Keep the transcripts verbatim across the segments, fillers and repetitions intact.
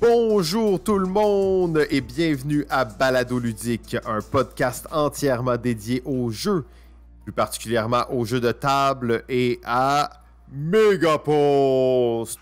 Bonjour tout le monde et bienvenue à Balado Ludique, un podcast entièrement dédié aux jeux, plus particulièrement aux jeux de table et à Megapulse.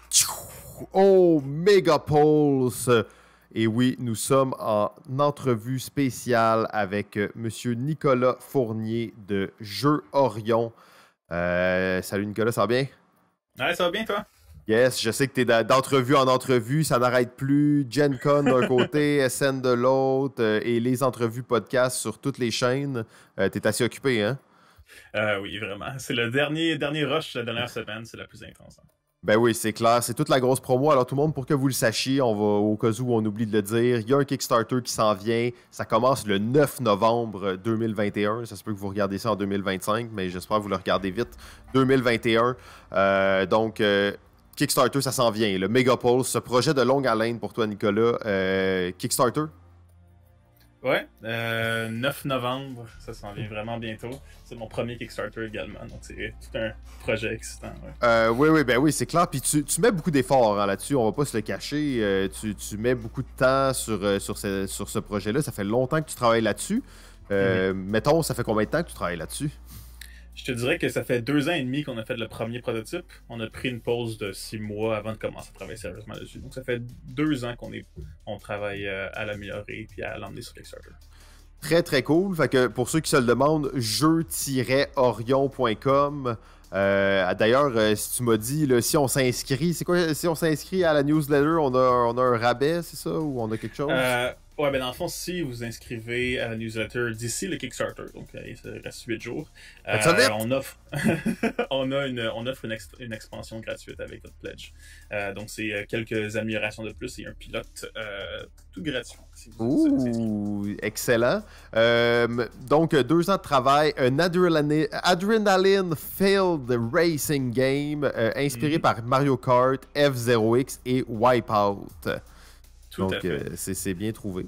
Oh, Megapulse! Et oui, nous sommes en entrevue spéciale avec euh, Monsieur Nicolas Fournier de Jeux Orion. Euh, salut Nicolas, ça va bien? Ouais, ça va bien toi? Yes, je sais que tu es d'entrevue en entrevue, ça n'arrête plus. Gen Con d'un côté, S N de l'autre, euh, et les entrevues podcast sur toutes les chaînes. Euh, tu es assez occupé, hein? Euh, oui, vraiment. C'est le dernier, dernier rush de la dernière semaine, c'est la plus intense. Hein. Ben oui, c'est clair. C'est toute la grosse promo. Alors tout le monde, pour que vous le sachiez, on va au cas où on oublie de le dire, il y a un Kickstarter qui s'en vient. Ça commence le neuf novembre deux mille vingt et un. Ça se peut que vous regardez ça en deux mille vingt-cinq, mais j'espère que vous le regardez vite. deux mille vingt et un. Euh, donc... Euh, Kickstarter, ça s'en vient. Le Megapulse, ce projet de longue haleine pour toi, Nicolas. Euh, Kickstarter? Ouais, euh, neuf novembre, ça s'en vient vraiment bientôt. C'est mon premier Kickstarter également, donc c'est tout un projet excitant. Ouais. Euh, oui, oui, ben oui, c'est clair. Puis tu, tu mets beaucoup d'efforts hein, là-dessus, on va pas se le cacher. Euh, tu, tu mets beaucoup de temps sur, euh, sur ce, sur ce projet-là. Ça fait longtemps que tu travailles là-dessus. Euh, mm-hmm. Mettons, ça fait combien de temps que tu travailles là-dessus? Je te dirais que ça fait deux ans et demi qu'on a fait le premier prototype. On a pris une pause de six mois avant de commencer à travailler sérieusement dessus. Donc ça fait deux ans qu'on est, on travaille à l'améliorer et à l'emmener sur Kickstarter. Très très cool. Fait que pour ceux qui se le demandent, jeux orion point com. Euh, D'ailleurs, euh, si tu m'as dit, là, si on s'inscrit, c'est quoi? Si on s'inscrit à la newsletter, on a, on a un rabais, c'est ça? Ou on a quelque chose? Euh... Ouais, ben dans le fond, si vous inscrivez à la newsletter d'ici le Kickstarter, donc il reste huit jours, euh, on offre, on a une, on offre une, ex une expansion gratuite avec votre pledge. Euh, donc c'est quelques améliorations de plus et un pilote euh, tout gratuit. Si vous Ouh, excellent. Euh, donc deux ans de travail, un adrenaline, adrenaline filled racing game euh, inspiré mm-hmm. par Mario Kart, F zéro X et Wipeout. Tout Donc, à fait. euh, c'est bien trouvé.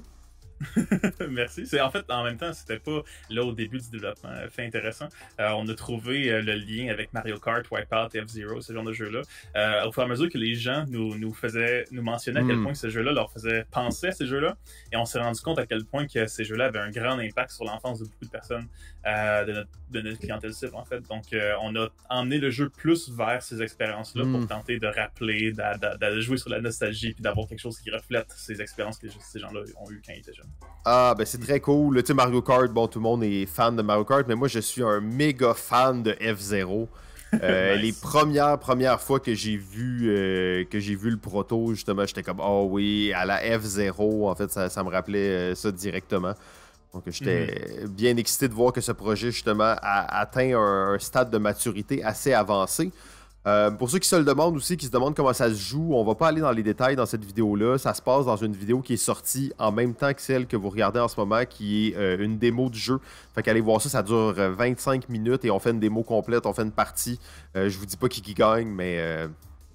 Merci. C'est en fait, en même temps, c'était pas là au début du développement. Fait intéressant. Euh, on a trouvé euh, le lien avec Mario Kart, Wipeout, F-Zero, ce genre de jeux-là. Euh, au fur et à mesure que les gens nous, nous faisaient, nous mentionnaient à quel Mm. point ce jeu-là leur faisait penser à ces jeux-là. Et on s'est rendu compte à quel point que ces jeux-là avaient un grand impact sur l'enfance de beaucoup de personnes, euh, de, notre, de notre clientèle cible, en fait. Donc, euh, on a emmené le jeu plus vers ces expériences-là mm. pour tenter de rappeler, de jouer sur la nostalgie, puis d'avoir quelque chose qui reflète ces expériences que ces gens-là ont eues quand ils étaient jeunes. Ah, ben c'est très cool. Tu sais, Mario Kart, bon, tout le monde est fan de Mario Kart, mais moi, je suis un méga fan de F zéro. Euh, nice. Les premières premières fois que j'ai vu euh, que j'ai vu le proto, justement, j'étais comme, oh oui, à la F zéro, en fait, ça, ça me rappelait euh, ça directement. Donc, j'étais mm-hmm. bien excité de voir que ce projet, justement, a atteint un, un stade de maturité assez avancé. Euh, pour ceux qui se le demandent aussi, qui se demandent comment ça se joue, on va pas aller dans les détails dans cette vidéo-là. Ça se passe dans une vidéo qui est sortie en même temps que celle que vous regardez en ce moment, qui est euh, une démo du jeu. Fait qu'allez voir ça, ça dure vingt-cinq minutes et on fait une démo complète, on fait une partie. Euh, je vous dis pas qui, qui gagne, mais... Euh...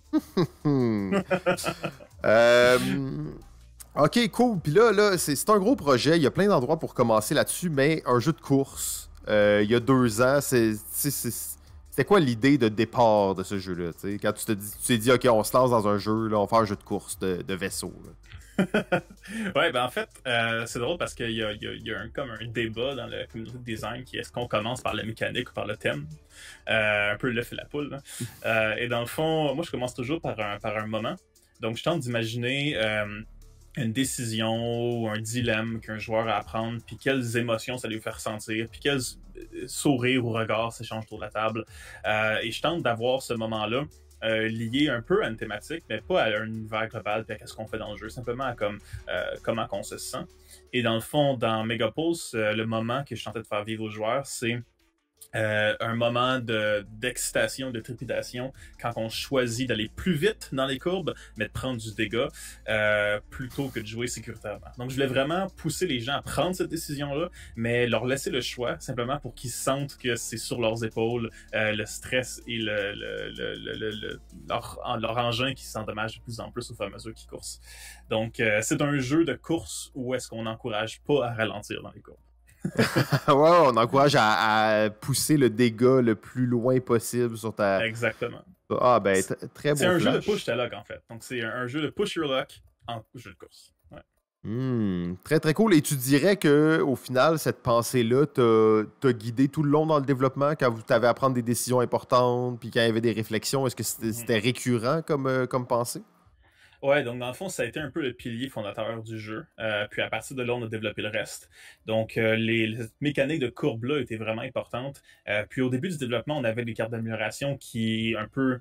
euh... Ok, cool. Puis là, là c'est un gros projet. Il y a plein d'endroits pour commencer là-dessus, mais un jeu de course, euh, il y a deux ans, c'est... C'était quoi l'idée de départ de ce jeu-là? Quand tu t'es dit, dit, OK, on se lance dans un jeu, là, on va faire un jeu de course de, de vaisseau. Ouais, ben en fait, euh, c'est drôle parce qu'il y a, il y a, il y a un, comme un débat dans la communauté de design qui est-ce qu'on commence par la mécanique ou par le thème? Euh, un peu l'œuf et la poule. Là. Euh, et dans le fond, moi, je commence toujours par un, par un moment. Donc, je tente d'imaginer... Euh, une décision ou un dilemme qu'un joueur a à prendre, puis quelles émotions ça lui fait ressentir, puis quels sourires ou regards s'échangent autour de la table. Euh, et je tente d'avoir ce moment-là euh, lié un peu à une thématique, mais pas à un univers global, puis à ce qu'on fait dans le jeu, simplement à comme, euh, comment on se sent. Et dans le fond, dans Megapulse, euh, le moment que je tentais de faire vivre aux joueurs, c'est Euh, un moment d'excitation, de, de trépidation, quand on choisit d'aller plus vite dans les courbes, mais de prendre du dégât, euh, plutôt que de jouer sécuritairement. Donc, je voulais vraiment pousser les gens à prendre cette décision-là, mais leur laisser le choix, simplement pour qu'ils sentent que c'est sur leurs épaules euh, le stress et le, le, le, le, le, le leur, leur engin qui s'endommage de plus en plus au fur et à mesure qu'ils coursent. Donc, euh, c'est un jeu de course où est-ce qu'on n'encourage pas à ralentir dans les courbes. Ouais, on encourage à, à pousser le dégât le plus loin possible sur ta... Exactement. Ah, ben, très bon C'est un flash. jeu de push ta luck, en fait. Donc, c'est un, un jeu de push your luck en jeu de course. Ouais. Hmm, très très cool. Et tu dirais que au final, cette pensée-là t'a t'a guidé tout le long dans le développement quand vous t'avez à prendre des décisions importantes, puis quand il y avait des réflexions, est-ce que c'était Mhm. c'était récurrent comme, euh, comme pensée? Ouais, donc dans le fond, ça a été un peu le pilier fondateur du jeu. Euh, puis à partir de là, on a développé le reste. Donc euh, les, les mécaniques de courbe-là étaient vraiment importantes. Euh, puis au début du développement, on avait des cartes d'amélioration qui un peu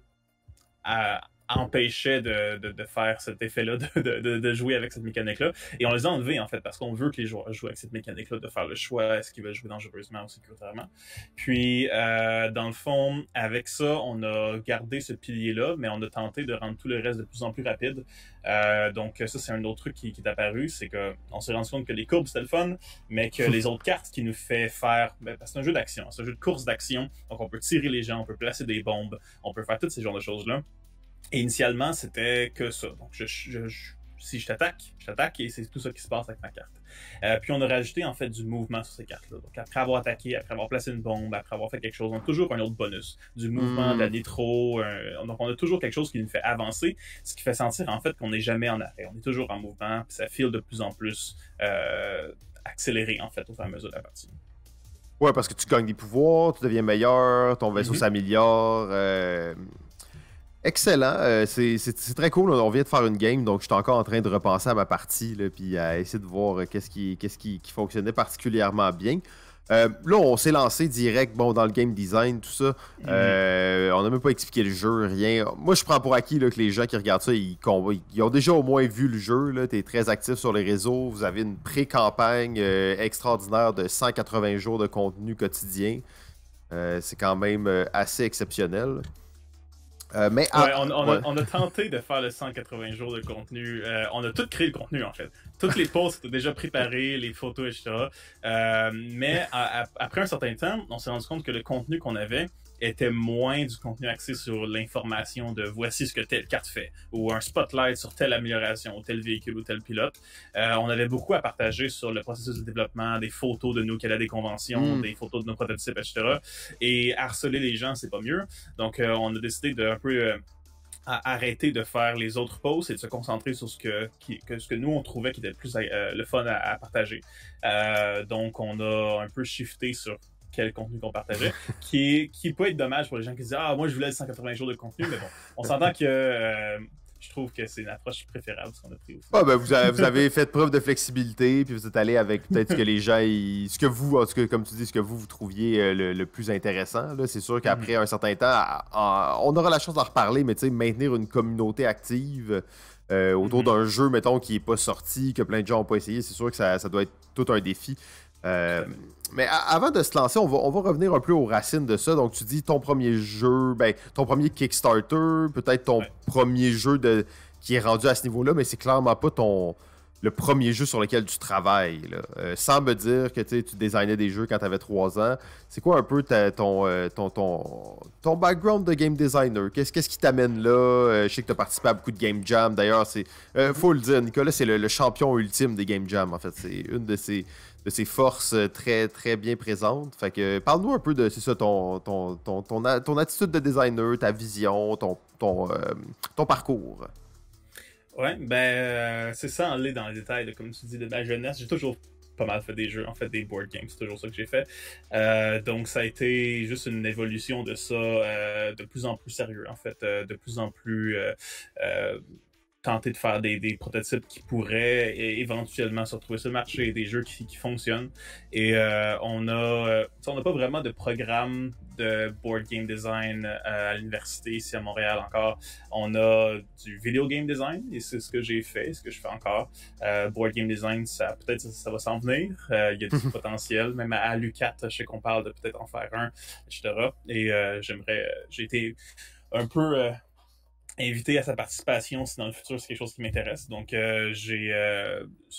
à, empêchait de, de, de faire cet effet-là, de, de, de jouer avec cette mécanique-là. Et on les a enlevés, en fait, parce qu'on veut que les joueurs jouent avec cette mécanique-là, de faire le choix, est-ce qu'ils veulent jouer dangereusement ou sécuritairement. Puis, euh, dans le fond, avec ça, on a gardé ce pilier-là, mais on a tenté de rendre tout le reste de plus en plus rapide. Euh, donc, ça, c'est un autre truc qui, qui est apparu, c'est qu'on s'est rendu compte que les courbes, c'était le fun, mais que les autres cartes qui nous fait faire... Ben, c'est un jeu d'action, c'est un jeu de course d'action, donc on peut tirer les gens, on peut placer des bombes, on peut faire tous ces genres de choses-là. Et initialement, c'était que ça. Donc, je, je, je, si je t'attaque, je t'attaque et c'est tout ça qui se passe avec ma carte. Euh, puis, on a rajouté en fait du mouvement sur ces cartes-là. Donc, après avoir attaqué, après avoir placé une bombe, après avoir fait quelque chose, on a toujours un autre bonus. Du mouvement, de la Hmm. nitro. Un... Donc, on a toujours quelque chose qui nous fait avancer, ce qui fait sentir en fait qu'on n'est jamais en arrêt. On est toujours en mouvement, puis ça file de plus en plus euh, accéléré en fait au fur et à mesure de la partie. Ouais, parce que tu gagnes des pouvoirs, tu deviens meilleur, ton vaisseau Mm-hmm. s'améliore. euh, Excellent. Euh, c'est c'est- c'est très cool. On vient de faire une game, donc je suis encore en train de repenser à ma partie, là, puis à essayer de voir euh, qu'est-ce qui, qu'est-ce qui, qui fonctionnait particulièrement bien. Euh, là, on s'est lancé direct bon, dans le game design, tout ça. Mm-hmm. Euh, on n'a même pas expliqué le jeu, rien. Moi, je prends pour acquis là, que les gens qui regardent ça, ils, ils ont déjà au moins vu le jeu. Tu es très actif sur les réseaux. Vous avez une pré-campagne euh, extraordinaire de cent quatre-vingts jours de contenu quotidien. Euh, c'est quand même euh, assez exceptionnel. Euh, mais Ouais, ah, on, on, ouais. a, on a tenté de faire le cent quatre-vingts jours de contenu. Euh, on a tout créé le contenu, en fait. Toutes les posts étaient déjà préparées, les photos, et cetera. Euh, mais à, à, après un certain temps, on s'est rendu compte que le contenu qu'on avait était moins du contenu axé sur l'information de voici ce que telle carte fait, ou un spotlight sur telle amélioration, ou tel véhicule, ou tel pilote. Euh, on avait beaucoup à partager sur le processus de développement, des photos de nous qui allaient à des conventions, Mm. des photos de nos prototypes, et cetera. Et harceler les gens, c'est pas mieux. Donc, euh, on a décidé de un peu... Euh, à arrêter de faire les autres posts et de se concentrer sur ce que, qui, que, ce que nous, on trouvait qui était le plus euh, le fun à, à partager. Euh, donc, on a un peu shifté sur quel contenu qu'on partageait, qui, est, qui peut être dommage pour les gens qui disent « Ah, moi, je voulais cent quatre-vingts jours de contenu », mais bon, on s'entend que euh, je trouve que c'est une approche préférable, ce qu'on a pris aussi. Ah, ben, vous, avez, vous avez fait preuve de flexibilité, puis vous êtes allé avec peut-être ce que les gens, ils- ce que vous, en tout cas, comme tu dis, ce que vous, vous trouviez euh, le, le plus intéressant. Là. C'est sûr qu'après Mm-hmm. un certain temps, à- à- on aura la chance d'en reparler, mais tu sais, maintenir une communauté active euh, autour Mm-hmm. d'un jeu, mettons, qui n'est pas sorti, que plein de gens n'ont pas essayé, c'est sûr que ça, ça doit être tout un défi. Euh, mais a- avant de se lancer, on va, on va revenir un peu aux racines de ça. Donc, tu dis ton premier jeu, ben, ton premier Kickstarter, peut-être ton Ouais. premier jeu de, qui est rendu à ce niveau-là, mais c'est clairement pas ton le premier jeu sur lequel tu travailles. Là. Euh, sans me dire que tu designais des jeux quand tu avais trois ans, c'est quoi un peu ta- ton, euh, ton, ton, ton background de game designer? Qu'est-ce qu'est-ce qui t'amène là? Euh, je sais que tu as participé à beaucoup de game jam. D'ailleurs, c'est euh, faut le dire, Nicolas, c'est le, le champion ultime des game jam. En fait, c'est une de ses, de ses forces euh, très, très bien présentes. Fait que parle-nous un peu de c'est ça, ton, ton, ton, ton, a- ton attitude de designer, ta vision, ton, ton, euh, ton parcours. Ouais, ben, euh, c'est ça, aller dans les détails, de, comme tu dis, de ma jeunesse. J'ai toujours pas mal fait des jeux, en fait, des board games, c'est toujours ça que j'ai fait. Euh, donc, ça a été juste une évolution de ça, euh, de plus en plus sérieux, en fait, euh, de plus en plus euh, euh, tenter de faire des, des prototypes qui pourraient é- éventuellement se retrouver sur le marché, des jeux qui, qui fonctionnent. Et euh, on a, euh, on n'a pas vraiment de programme de board game design euh, à l'université ici à Montréal encore. On a du video game design et c'est ce que j'ai fait, ce que je fais encore. Euh, board game design, ça peut-être ça, ça va s'en venir. Euh, Il y a du potentiel. Même à, à l'U quatre, je sais qu'on parle de peut-être en faire un, et cetera. Et euh, j'aimerais, euh, j'ai été un peu euh, invité à sa participation si dans le futur c'est quelque chose qui m'intéresse. Donc euh, j'ai euh,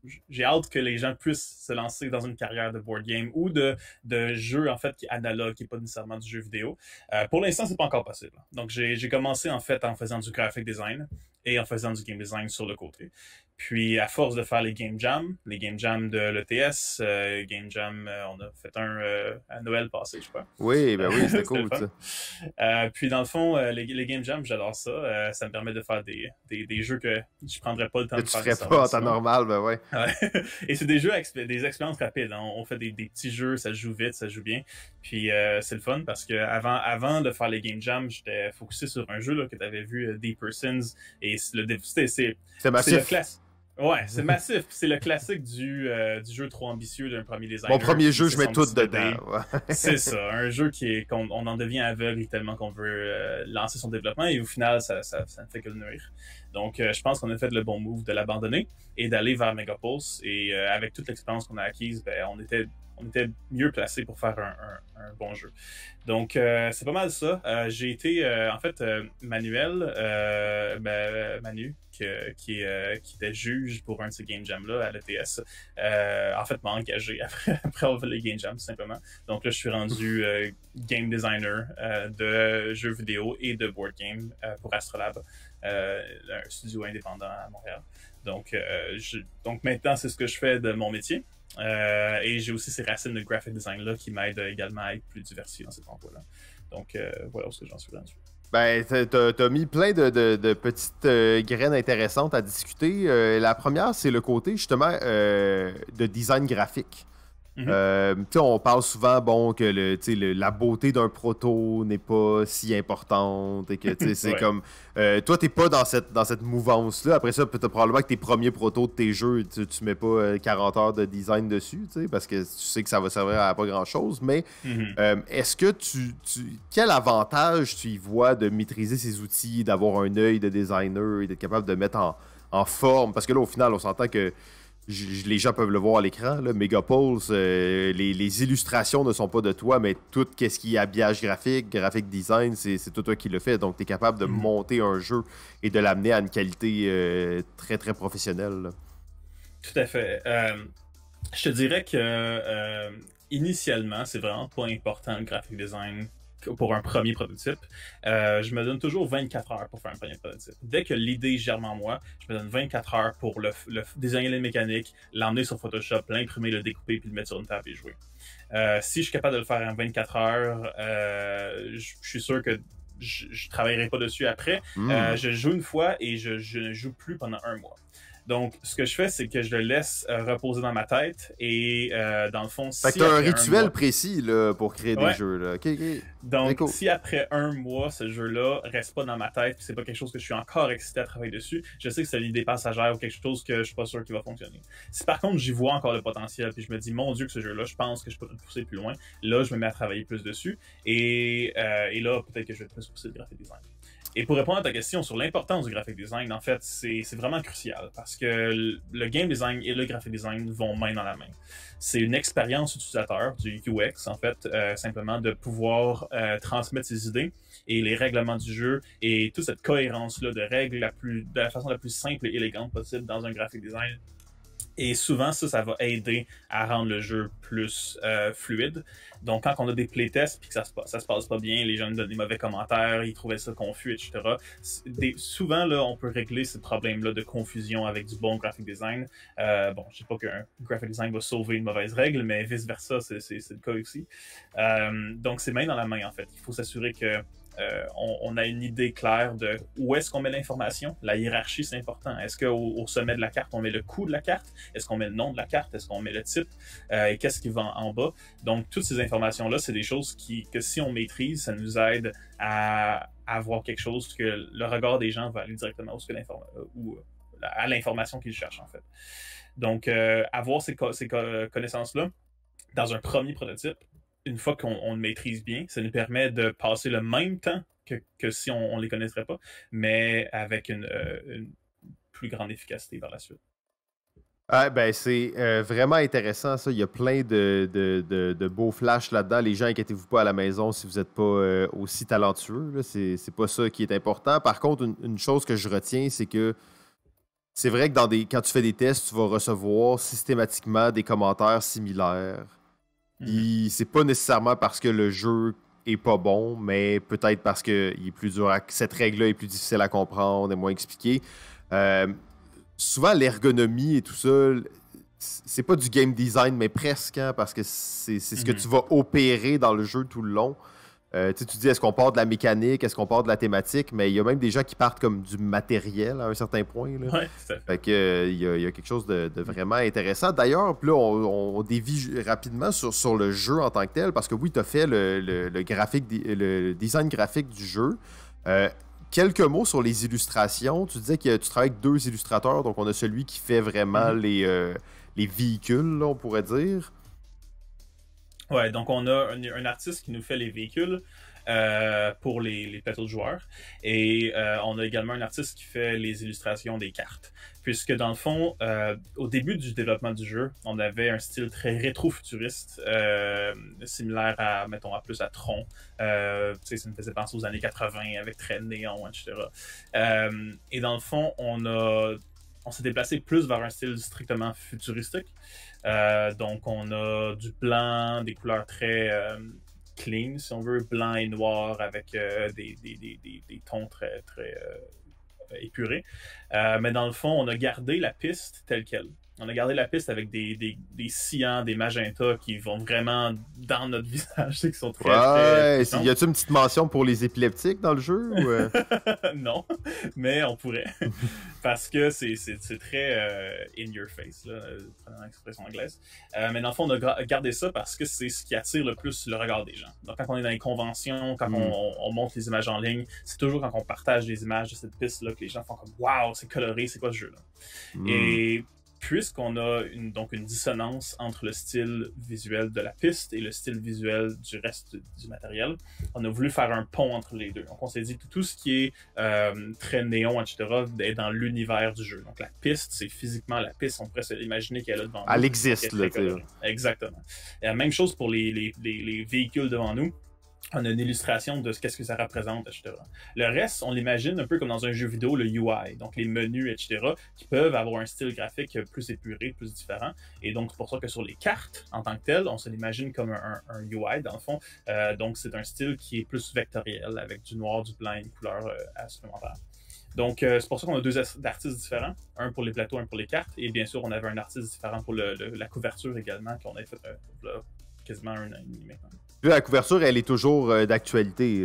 j'ai hâte que les gens puissent se lancer dans une carrière de board game ou de, de jeu, en fait, qui est analogue, qui n'est pas nécessairement du jeu vidéo. Euh, pour l'instant, c'est pas encore possible. Donc, j'ai, j'ai commencé, en fait, en faisant du graphic design et en faisant du game design sur le côté. Puis, à force de faire les game jams, les game jams de l'E T S, euh, game jam, euh, on a fait un euh, à Noël passé, je crois. Oui, ben oui, c'était cool, ça. Euh, puis, dans le fond, euh, les, les game jams, j'adore ça. Euh, ça me permet de faire des, des, des jeux que je prendrais pas le temps que de tu faire. ferais pas en temps normal, ben ouais. ouais. Et c'est des jeux, des expériences rapides. Hein. On fait des, des petits jeux, ça se joue vite, ça se joue bien. Puis, euh, c'est le fun parce que avant, avant de faire les game jams, j'étais focusé sur un jeu là, que tu avais vu, euh, Deep Persons. Et le, c'est, c'est, c'est massif. C'est le classe. Ouais, c'est massif. C'est le classique du, euh, du jeu trop ambitieux d'un premier designer. Mon premier jeu, je mets tout dedans. Ouais. C'est ça, un jeu qui est qu'on on en devient aveugle tellement qu'on veut euh, lancer son développement et au final, ça, ça, ça ne fait que le nourrir. Donc, euh, je pense qu'on a fait le bon move de l'abandonner et d'aller vers Megapulse. Et euh, avec toute l'expérience qu'on a acquise, ben, on était on était mieux placé pour faire un, un, un bon jeu. Donc, euh, c'est pas mal ça. Euh, j'ai été, euh, en fait, euh, Manuel, euh, ben, Manu, que, qui, euh, qui était juge pour un de ces game jams-là à l'E T S, euh, en fait, m'a engagé après, après avoir fait les game jams, tout simplement. Donc là, je suis rendu euh, game designer euh, de jeux vidéo et de board game euh, pour Astrolab, euh, un studio indépendant à Montréal. Donc, euh, je, donc maintenant, c'est ce que je fais de mon métier. Euh, et j'ai aussi ces racines de graphic design là qui m'aident également à être plus diversifié dans cet emploi-là. Donc euh, voilà où j'en suis là-dessus. Ben, t'as, t'as mis plein de, de, de petites euh, graines intéressantes à discuter. Euh, la première, c'est le côté justement euh, de design graphique. Mm-hmm. Euh, on parle souvent bon que le, le, la beauté d'un proto n'est pas si importante et que c'est ouais. comme euh, toi t'es pas dans cette, dans cette mouvance là. Après ça peut-être probablement que tes premiers protos de tes jeux tu, tu mets pas euh, quarante heures de design dessus parce que tu sais que ça va servir à pas grand chose, mais mm-hmm. euh, est-ce que tu, tu quel avantage tu y vois de maîtriser ces outils, d'avoir un œil de designer et d'être capable de mettre en, en forme, parce que là au final on s'entend que Je, les gens peuvent le voir à l'écran, là, Megapulse, euh, les, les illustrations ne sont pas de toi, mais tout ce qui est habillage graphique, graphic design, c'est, c'est tout toi qui le fait. Donc, tu es capable de mm-hmm. monter un jeu et de l'amener à une qualité euh, très, très professionnelle. Là. Tout à fait. Euh, je te dirais que euh, initialement, c'est vraiment pas important le graphic design pour un premier prototype. Euh, je me donne toujours vingt-quatre heures pour faire un premier prototype. Dès que l'idée germe en moi, je me donne vingt-quatre heures pour le, le designer les mécaniques, l'emmener sur Photoshop, l'imprimer, le découper, puis le mettre sur une table et jouer. Euh, si je suis capable de le faire en vingt-quatre heures, euh, je, je suis sûr que je, je travaillerai pas dessus après. Mmh. Euh, je joue une fois et je, je ne joue plus pendant un mois. Donc, ce que je fais, c'est que je le laisse euh, reposer dans ma tête et euh, dans le fond... Fait si que t'as un rituel un mois... précis là, pour créer ouais. des jeux. Là. Okay, okay. Donc, cool. Si après un mois, ce jeu-là reste pas dans ma tête et c'est pas quelque chose que je suis encore excité à travailler dessus, je sais que c'est une idée passagère ou quelque chose que je suis pas sûr qu'il va fonctionner. Si par contre, j'y vois encore le potentiel puis je me dis, mon Dieu, que ce jeu-là, je pense que je peux le pousser plus loin, là, je me mets à travailler plus dessus et, euh, et là, peut-être que je vais plus pousser le graphic design. Et pour répondre à ta question sur l'importance du graphic design, en fait, c'est, c'est vraiment crucial parce que le game design et le graphic design vont main dans la main. C'est une expérience utilisateur, du U X, en fait, euh, simplement de pouvoir euh, transmettre ses idées et les règlements du jeu et toute cette cohérence-là de règles la plus, de la façon la plus simple et élégante possible dans un graphic design. Et souvent, ça, ça va aider à rendre le jeu plus euh, fluide. Donc, quand on a des playtests puis que ça se, ça se passe pas bien, les gens nous donnent des mauvais commentaires, ils trouvaient ça confus, et cetera. Des, souvent, là, on peut régler ce problème-là de confusion avec du bon graphic design. Euh, bon, je sais pas qu'un graphic design va sauver une mauvaise règle, mais vice-versa, c'est, c'est, c'est le cas aussi. Euh, donc, c'est main dans la main, en fait. Il faut s'assurer que Euh, on, on a une idée claire de où est-ce qu'on met l'information. La hiérarchie, c'est important. Est-ce qu'au au sommet de la carte, on met le coût de la carte? Est-ce qu'on met le nom de la carte? Est-ce qu'on met le type? Euh, et qu'est-ce qui va en, en bas? Donc, toutes ces informations-là, c'est des choses qui, que si on maîtrise, ça nous aide à, à avoir quelque chose que le regard des gens va aller directement où ce que ou, à l'information qu'ils cherchent, en fait. Donc, euh, avoir ces, co- ces co- connaissances-là dans un premier prototype, une fois qu'on on le maîtrise bien, ça nous permet de passer le même temps que, que si on ne les connaîtrait pas, mais avec une, euh, une plus grande efficacité par la suite. Ah, ben, c'est euh, vraiment intéressant, ça. Il y a plein de, de, de, de beaux flashs là-dedans. Les gens, inquiétez-vous pas à la maison si vous n'êtes pas euh, aussi talentueux. Là. C'est, c'est pas ça qui est important. Par contre, une, une chose que je retiens, c'est que c'est vrai que dans des, quand tu fais des tests, tu vas recevoir systématiquement des commentaires similaires. Mm-hmm. C'est pas nécessairement parce que le jeu est pas bon, mais peut-être parce que il est plus dur à, cette règle-là est plus difficile à comprendre, est moins expliquée. Euh, souvent, l'ergonomie et tout ça, c'est pas du game design, mais presque, hein, parce que c'est ce mm-hmm. que tu vas opérer dans le jeu tout le long. Euh, tu dis, est-ce qu'on part de la mécanique, est-ce qu'on part de la thématique, mais il y a même des gens qui partent comme du matériel à un certain point. Là. Ouais, c'est ça. Fait que euh, il y, a, il y a quelque chose de, de vraiment intéressant. D'ailleurs, là, on, on dévie rapidement sur, sur le jeu en tant que tel, parce que oui, tu as fait le, le, le, graphique, le design graphique du jeu. Euh, quelques mots sur les illustrations. Tu disais que tu travailles avec deux illustrateurs, donc on a celui qui fait vraiment mm-hmm. les, euh, les véhicules, là, on pourrait dire. Ouais, donc on a un, un artiste qui nous fait les véhicules euh, pour les, les plateaux de joueurs. Et euh, on a également un artiste qui fait les illustrations des cartes. Puisque dans le fond, euh, au début du développement du jeu, on avait un style très rétro-futuriste, euh, similaire à, mettons, à plus à Tron. Euh, tu sais, ça me faisait penser aux années quatre-vingts avec très néon, et cetera. Euh, et dans le fond, on a... on s'est déplacé plus vers un style strictement futuristique. Euh, donc, on a du blanc, des couleurs très euh, clean, si on veut, blanc et noir avec euh, des, des, des, des, des tons très, très euh, épurés. Euh, mais dans le fond, on a gardé la piste telle qu'elle. On a gardé la piste avec des, des, des cyans, des magentas qui vont vraiment dans notre visage, qui sont très... Ouais, très y a-t-il une petite mention pour les épileptiques dans le jeu? Ou euh... Non, mais on pourrait. Parce que c'est très euh, in your face, là, prenant l'expression anglaise. Euh, mais dans le fond, on a gardé ça parce que c'est ce qui attire le plus le regard des gens. Donc quand on est dans les conventions, quand mm. on, on monte les images en ligne, c'est toujours quand on partage les images de cette piste-là que les gens font comme « Wow, c'est coloré, c'est quoi ce jeu-là? Mm. » Et... puisqu'on a une, donc une dissonance entre le style visuel de la piste et le style visuel du reste du matériel, on a voulu faire un pont entre les deux. Donc on s'est dit que tout ce qui est euh, très néon, et cetera, est dans l'univers du jeu. Donc la piste, c'est physiquement la piste, on pourrait s'imaginer qu'elle est là devant nous. Elle existe, là, tu sais. Exactement. Et la même chose pour les, les, les, les véhicules devant nous. On a une illustration de ce qu'est-ce que ça représente, et cetera. Le reste, on l'imagine un peu comme dans un jeu vidéo, le U I, donc les menus, et cetera, qui peuvent avoir un style graphique plus épuré, plus différent. Et donc, c'est pour ça que sur les cartes, en tant que telles, on se l'imagine comme un, un U I, dans le fond. Euh, donc, c'est un style qui est plus vectoriel, avec du noir, du blanc et une couleur euh, supplémentaire. Donc, euh, c'est pour ça qu'on a deux artistes différents, un pour les plateaux, un pour les cartes. Et bien sûr, on avait un artiste différent pour le, le, la couverture également, qu'on a fait euh, là, quasiment un an et demi maintenant. La couverture, elle est toujours euh, d'actualité.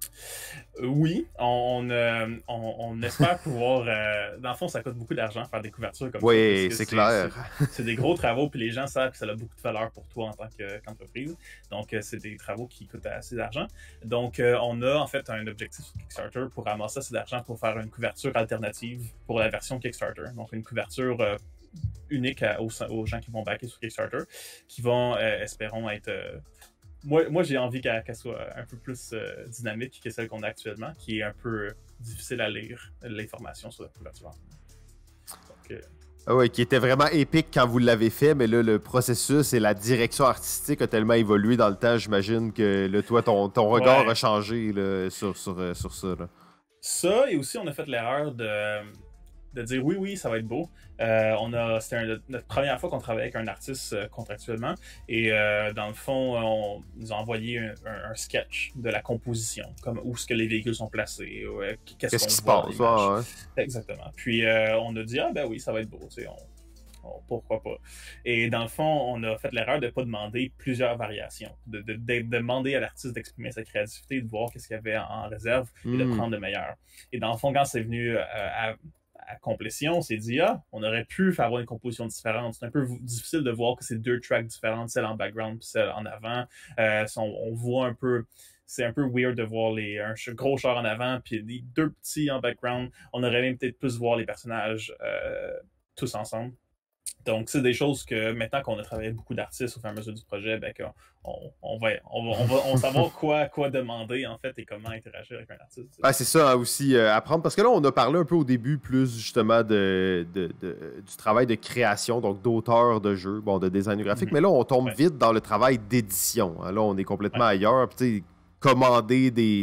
Euh, oui, on, euh, on, on espère pouvoir... Euh, dans le fond, ça coûte beaucoup d'argent faire des couvertures comme oui, ça. Oui, c'est clair. C'est des gros travaux, puis les gens savent que ça a beaucoup de valeur pour toi en tant qu'entreprise. Donc, euh, c'est des travaux qui coûtent assez d'argent. Donc, euh, on a en fait un objectif sur Kickstarter pour ramasser assez d'argent pour faire une couverture alternative pour la version Kickstarter. Donc, une couverture... Euh, unique à, aux, aux gens qui vont backer sur Kickstarter, qui vont, euh, espérons, être... Euh, Moi, moi j'ai envie qu'elle qu'elle soit un peu plus euh, dynamique que celle qu'on a actuellement, qui est un peu euh, difficile à lire, l'information sur la couverture. Donc, euh... ah ouais, qui était vraiment épique quand vous l'avez fait, mais là, le processus et la direction artistique a tellement évolué dans le temps, j'imagine que là, toi, ton, ton regard ouais. a changé là, sur, sur, euh, sur ça. Là. Ça, et aussi, on a fait l'erreur de... de dire oui, oui, ça va être beau. Euh, on a, c'était un, notre première fois qu'on travaillait avec un artiste euh, contractuellement et euh, dans le fond, on nous a envoyé un, un, un sketch de la composition, comme où est-ce que les véhicules sont placés, euh, qu'est-ce, qu'est-ce qui se passe. Ah, ouais. Exactement. Puis euh, on a dit ah ben oui, ça va être beau, tu sais, on, on, pourquoi pas. Et dans le fond, on a fait l'erreur de ne pas demander plusieurs variations, de, de, de, de demander à l'artiste d'exprimer sa créativité, de voir qu'est-ce qu'il y avait en, en réserve et mm. de prendre le meilleur. Et dans le fond, quand c'est venu euh, à à complétion, on s'est dit, ah, on aurait pu faire avoir une composition différente. C'est un peu difficile de voir que c'est deux tracks différentes, celle en background puis celle en avant. Euh, on, on voit un peu, c'est un peu weird de voir les, un gros char en avant puis les deux petits en background. On aurait même peut-être plus voir les personnages euh, tous ensemble. Donc, c'est des choses que maintenant qu'on a travaillé beaucoup d'artistes au fur et à mesure du projet, ben, on, on, va, on, va, on va on savoir quoi, quoi demander, en fait, et comment interagir avec un artiste. Ah, c'est ça aussi, euh, apprendre. Parce que là, on a parlé un peu au début plus, justement, de, de, de, du travail de création, donc d'auteur de jeu, bon, de design graphique. Mm-hmm. Mais là, on tombe ouais. vite dans le travail d'édition. Là, on est complètement ouais. ailleurs. Puis, tu sais, commander des... des,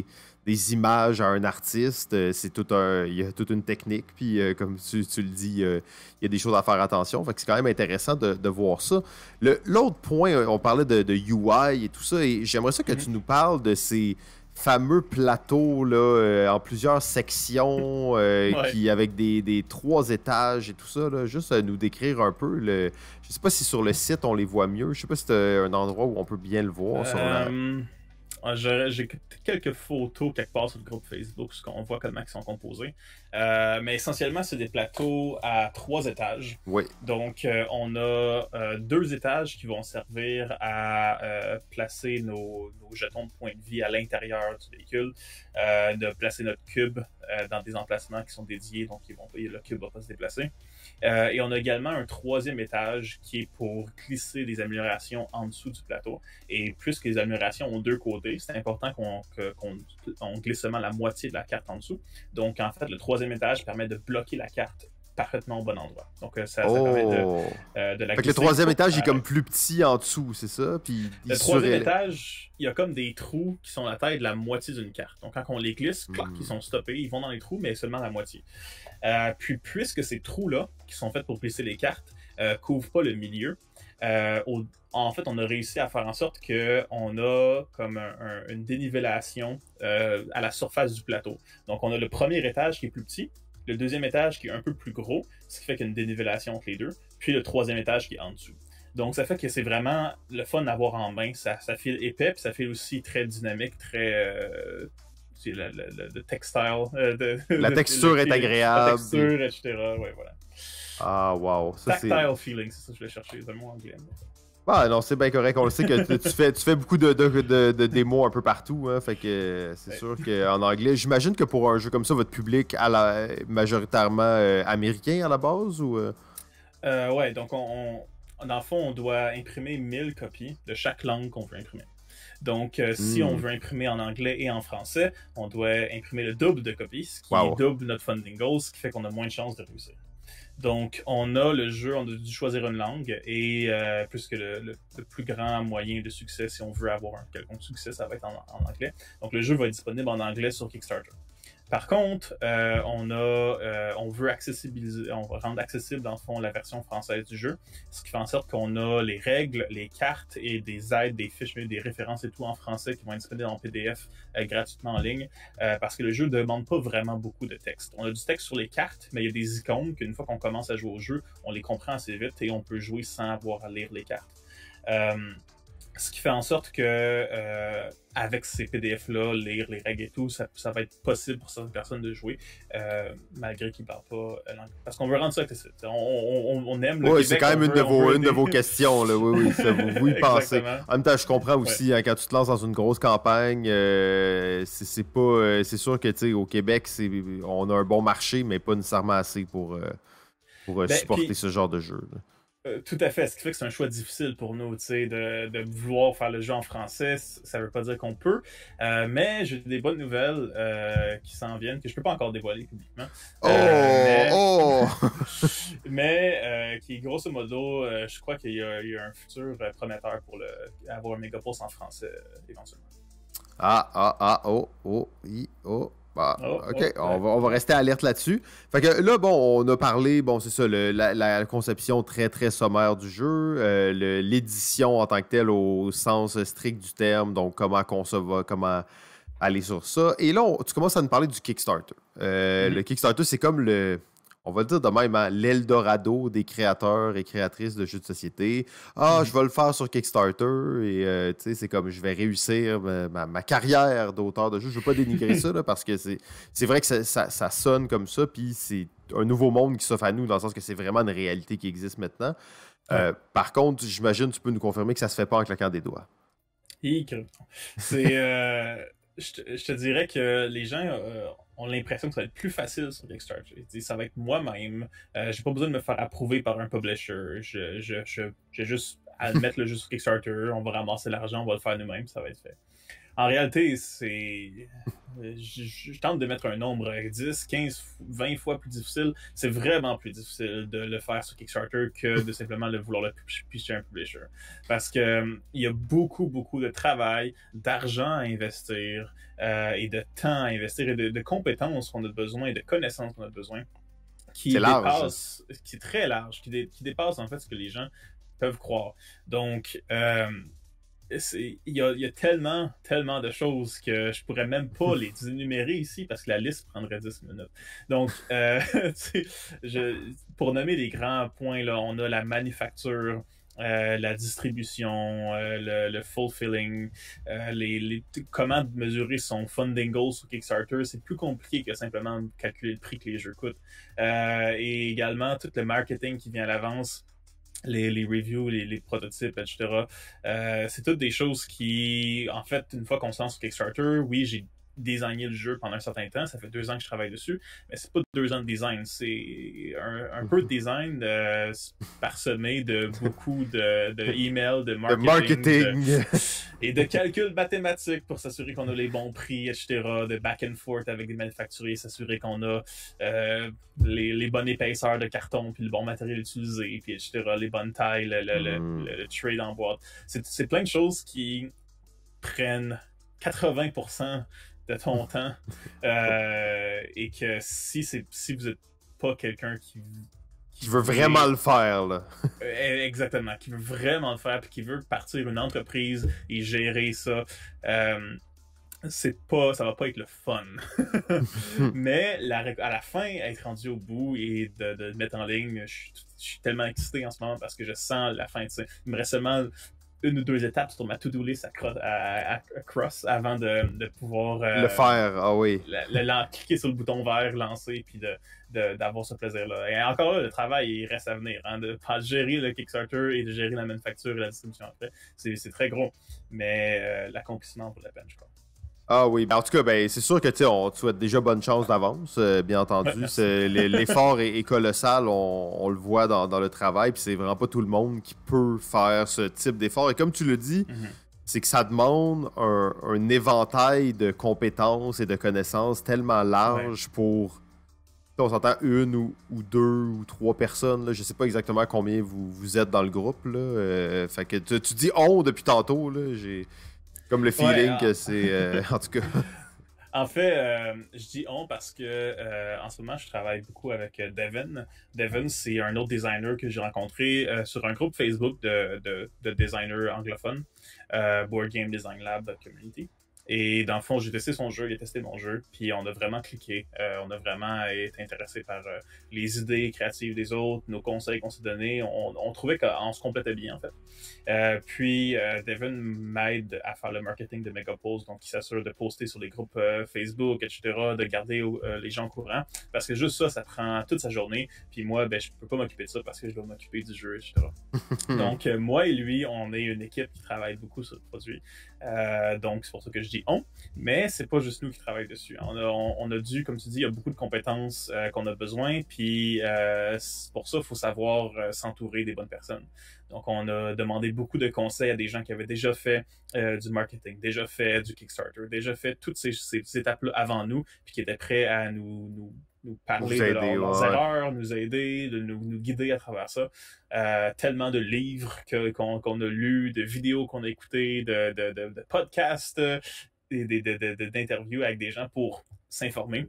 des images à un artiste, euh, c'est tout un, il y a toute une technique, puis euh, comme tu, tu le dis, euh, il y a des choses à faire attention, fait que c'est quand même intéressant de, de voir ça. Le- L'autre point, euh, on parlait de, de U I et tout ça, et j'aimerais ça que Mhm. tu nous parles de ces fameux plateaux là, euh, en plusieurs sections, euh, Ouais. qui avec des, des trois étages et tout ça, là, juste à nous décrire un peu. Le... Je sais pas si sur le site on les voit mieux, je sais pas si c'est un endroit où on peut bien le voir sur la... Euh, ah, J'ai j'ai quelques photos quelque part sur le groupe Facebook, parce qu'on voit comment ils sont composés. Euh, mais essentiellement, c'est des plateaux à trois étages. Oui. Donc, euh, on a euh, deux étages qui vont servir à euh, placer nos, nos jetons de points de vie à l'intérieur du véhicule, euh, de placer notre cube euh, dans des emplacements qui sont dédiés, donc ils vont, le cube ne va pas se déplacer. Euh, et on a également un troisième étage qui est pour glisser des améliorations en dessous du plateau. Et puisque les améliorations ont deux côtés, c'est important qu'on qu'on on glisse seulement la moitié de la carte en dessous. Donc, en fait, le troisième étage permet de bloquer la carte parfaitement au bon endroit. Donc, euh, ça, ça permet de, Oh! euh, de la Fait que le glisser. troisième étage il est Euh, comme plus petit en dessous, c'est ça? Puis il le troisième surélève. étage, il y a comme des trous qui sont la taille de la moitié d'une carte. Donc, quand on les glisse, clac, Hmm. ils sont stoppés, ils vont dans les trous, mais seulement la moitié. Euh, puis, puisque ces trous-là, qui sont faits pour glisser les cartes, euh, couvrent pas le milieu, euh, au- en fait, on a réussi à faire en sorte qu'on a comme un- un- une dénivellation euh, à la surface du plateau. Donc, on a le premier étage qui est plus petit, le deuxième étage qui est un peu plus gros, ce qui fait qu'il y a une dénivellation entre les deux, puis le troisième étage qui est en dessous. Donc, ça fait que c'est vraiment le fun d'avoir en main. Ça, ça file épais, puis ça file aussi très dynamique, très... Euh, c'est le, le, le, le textile. Euh, de, La le- texture le est feeling, agréable. La texture, et cetera. Ouais, voilà. Ah, wow. Ça, c'est... Tactile feeling, c'est ça que je voulais chercher, c'est le mot anglais. Ah non, c'est bien correct. On le sait que tu, tu fais, tu fais beaucoup de, de, de, de démos un peu partout. Hein, fait que euh, c'est Ouais. sûr qu'en anglais, j'imagine que pour un jeu comme ça, votre public à la, majoritairement euh, américain à la base ou euh? Euh, ouais, donc on, on- dans le fond, on doit imprimer mille copies de chaque langue qu'on veut imprimer. Donc, euh, si on Hmm. veut imprimer en anglais et en français, on doit imprimer le double de copies, ce qui Wow. double notre funding goal, ce qui fait qu'on a moins de chances de réussir. Donc, on a le jeu, on a dû choisir une langue, et euh, puisque le, le, le plus grand moyen de succès, si on veut avoir un quelconque succès, ça va être en, en anglais. Donc, le jeu va être disponible en anglais sur Kickstarter. Par contre, euh, on, a, euh, on veut accessibiliser, on va rendre accessible dans le fond la version française du jeu, ce qui fait en sorte qu'on a les règles, les cartes et des aides, des fiches, des références et tout en français qui vont être disponibles en P D F euh, gratuitement en ligne, euh, parce que le jeu ne demande pas vraiment beaucoup de texte. On a du texte sur les cartes, mais il y a des icônes qu'une fois qu'on commence à jouer au jeu, on les comprend assez vite et on peut jouer sans avoir à lire les cartes. Euh, Ce qui fait en sorte que euh, avec ces P D F-là, lire les règles et tout, ça, ça va être possible pour certaines personnes de jouer, euh, malgré qu'ils ne parlent pas euh, l'anglais. Parce qu'on veut rendre ça accessible. On, on, on aime le Oui, Québec. c'est quand même on une, veut, de on vos, veut une de aider. vos questions. Là. Oui, oui, ça, vous, vous y pensez. Exactement. En même temps, je comprends aussi, hein, quand tu te lances dans une grosse campagne, euh, c'est c'est pas, euh, c'est sûr que tu sais, au Québec, c'est, on a un bon marché, mais pas nécessairement assez pour, euh, pour euh, Ben, supporter puis, ce genre de jeu. Là. Euh, tout à fait. Ce qui fait que c'est un choix difficile pour nous, tu sais, de, de vouloir faire le jeu en français. Ça veut pas dire qu'on peut. Euh, mais j'ai des bonnes nouvelles euh, qui s'en viennent, que je peux pas encore dévoiler publiquement. Oh! Euh, mais Oh! mais euh, qui, grosso modo, euh, je crois qu'il y, a il y a un futur euh, prometteur pour le, avoir un Megapulse en français euh, éventuellement. Ah, ah, ah, oh, oh, i, oh. Bah, Oh, ok, oh, on, ouais. va, on va rester alerte là-dessus. Fait que là, bon, on a parlé, bon, c'est ça, le- la, la conception très, très sommaire du jeu, euh, le- l'édition en tant que telle au sens strict du terme, donc comment concevoir, comment aller sur ça. Et là, on- tu commences à nous parler du Kickstarter. Euh, Mhm. Le Kickstarter, c'est comme le, on va le dire de même, hein, l'Eldorado des créateurs et créatrices de jeux de société. Ah, Mhm. je vais le faire sur Kickstarter et euh, tu sais, c'est comme je vais réussir ma, ma- ma carrière d'auteur de jeux. Je veux pas dénigrer ça là, parce que c'est c'est vrai que ça, ça- ça sonne comme ça, puis c'est un nouveau monde qui s'offre à nous dans le sens que c'est vraiment une réalité qui existe maintenant. Euh, par contre, j'imagine tu peux nous confirmer que ça se fait pas en claquant des doigts. Hic. C'est. euh, je, te, je te dirais que les gens euh, ont l'impression que ça va être plus facile sur Kickstarter. Ils disent, ça va être moi-même. Euh, j'ai pas besoin de me faire approuver par un publisher. Je, je, je, j'ai juste à mettre le jeu sur Kickstarter. On va ramasser l'argent, on va le faire nous-mêmes. Ça va être fait. en réalité, c'est... Je, je tente de mettre un nombre dix, quinze, vingt fois plus difficile. C'est vraiment plus difficile de le faire sur Kickstarter que de simplement le vouloir le pitcher un publisher. Parce que euh, il y a beaucoup, beaucoup de travail, d'argent à investir euh, et de temps à investir et de, de compétences qu'on a besoin et de connaissances qu'on a besoin qui dépasse, qui est très large, qui, dé, qui dépasse en fait ce que les gens peuvent croire. Donc, euh, il y a, y a tellement, tellement de choses que je pourrais même pas les énumérer ici parce que la liste prendrait dix minutes. Donc, euh, je, pour nommer les grands points, là, on a la manufacture, euh, la distribution, euh, le, le fulfilling, euh, les, les, comment mesurer son funding goal sur Kickstarter. C'est plus compliqué que simplement calculer le prix que les jeux coûtent. Euh, et également, tout le marketing qui vient à l'avance. Les, les reviews, les, les prototypes, et cetera. Euh, c'est toutes des choses qui, en fait, une fois qu'on se lance sur Kickstarter, oui, j'ai designé le jeu pendant un certain temps, ça fait deux ans que je travaille dessus, mais c'est pas deux ans de design, c'est un, un peu de design euh, parsemé de beaucoup de, de emails, de marketing, de marketing. De, et de calculs mathématiques pour s'assurer qu'on a les bons prix, et cetera, de back and forth avec des manufacturiers, s'assurer qu'on a euh, les, les bonnes épaisseurs de carton, puis le bon matériel utilisé, puis et cetera, les bonnes tailles, le, le, mm. le, le trade en boîte. C'est, c'est plein de choses qui prennent quatre-vingts pour cent de ton temps euh, et que si c'est si vous êtes pas quelqu'un qui qui, qui veut vraiment le faire là. Exactement, qui veut vraiment le faire puis qui veut partir une entreprise et gérer ça, euh, c'est pas ça va pas être le fun. Mais la, à la fin, être rendu au bout et de, de mettre en ligne, je suis, je suis tellement excité en ce moment parce que je sens la fin de ça. Il me reste seulement une ou deux étapes sur ma to-do list à, cro- à, à, à cross avant de, de pouvoir euh, le faire, ah oui. Le, le, cliquer sur le bouton vert, lancer, puis de, de, d'avoir ce plaisir-là. Et encore là, le travail, il reste à venir. Hein, de, de gérer le Kickstarter et de gérer la manufacture et la distribution après, c'est, c'est très gros. Mais euh, l'accomplissement vaut la peine, je crois. Ah oui, ben en tout cas, ben c'est sûr que tu sais, on te souhaite déjà bonne chance d'avance, euh, bien entendu. Ouais, c'est, l'effort est, est colossal, on, on le voit dans, dans le travail, puis c'est vraiment pas tout le monde qui peut faire ce type d'effort. Et comme tu le dis, mm-hmm. c'est que ça demande un, un éventail de compétences et de connaissances tellement large ouais. pour, on s'entend une ou, ou deux ou trois personnes. Là, je sais pas exactement combien vous, vous êtes dans le groupe. Là, euh, fait que tu, tu dis on depuis tantôt, là, j'ai comme le feeling ouais, que c'est... Euh, en tout cas... En fait, euh, je dis on parce que euh, en ce moment, je travaille beaucoup avec Devin. Devin, c'est un autre designer que j'ai rencontré euh, sur un groupe Facebook de, de, de designers anglophones, euh, Board Game Design Lab Community. Et dans le fond, j'ai testé son jeu, il a testé mon jeu, puis on a vraiment cliqué. Euh, on a vraiment été intéressé par euh, les idées créatives des autres, nos conseils qu'on s'est donnés. On, on trouvait qu'on se complétait bien, en fait. Euh, puis, euh, Devin m'aide à faire le marketing de Megapulse, donc il s'assure de poster sur les groupes euh, Facebook, et cetera, de garder euh, les gens au courant, parce que juste ça, ça prend toute sa journée. Puis moi, ben, je peux pas m'occuper de ça parce que je dois m'occuper du jeu, et cetera. Donc, euh, moi et lui, on est une équipe qui travaille beaucoup sur le produit. Euh, donc, c'est pour ça que je dis on, mais c'est pas juste nous qui travaillons dessus. On a, on, on a dû, comme tu dis, il y a beaucoup de compétences euh, qu'on a besoin, puis euh, pour ça, il faut savoir euh, s'entourer des bonnes personnes. Donc, on a demandé beaucoup de conseils à des gens qui avaient déjà fait euh, du marketing, déjà fait du Kickstarter, déjà fait toutes ces, ces, ces étapes-là avant nous, puis qui étaient prêts à nous, nous nous parler aider, de leur, leurs ouais. erreurs, nous aider, de nous, nous guider à travers ça. Euh, tellement de livres que, qu'on, qu'on a lus, de vidéos qu'on a écoutées, de, de, de, de podcasts, et de, de, de, de, d'interviews avec des gens pour s'informer.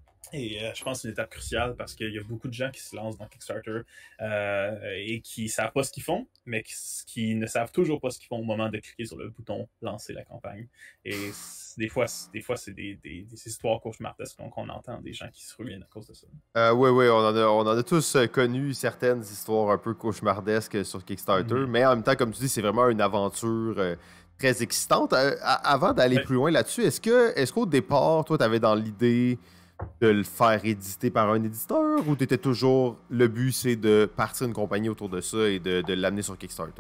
Et euh, je pense que c'est une étape cruciale parce qu'il y a beaucoup de gens qui se lancent dans Kickstarter euh, et qui savent pas ce qu'ils font, mais qui, qui ne savent toujours pas ce qu'ils font au moment de cliquer sur le bouton « Lancer la campagne ». Et des fois, des fois c'est des, des, des histoires cauchemardesques qu'on entend, des gens qui se ruinent à cause de ça. Euh, oui, oui, on en, a, on en a tous connu certaines histoires un peu cauchemardesques sur Kickstarter, mm-hmm. mais en même temps, comme tu dis, c'est vraiment une aventure euh, très excitante. Euh, avant d'aller ouais. plus loin là-dessus, est-ce que, est-ce qu'au départ, toi, tu avais dans l'idée de le faire éditer par un éditeur ou t'étais toujours le but c'est de partir une compagnie autour de ça et de, de l'amener sur Kickstarter?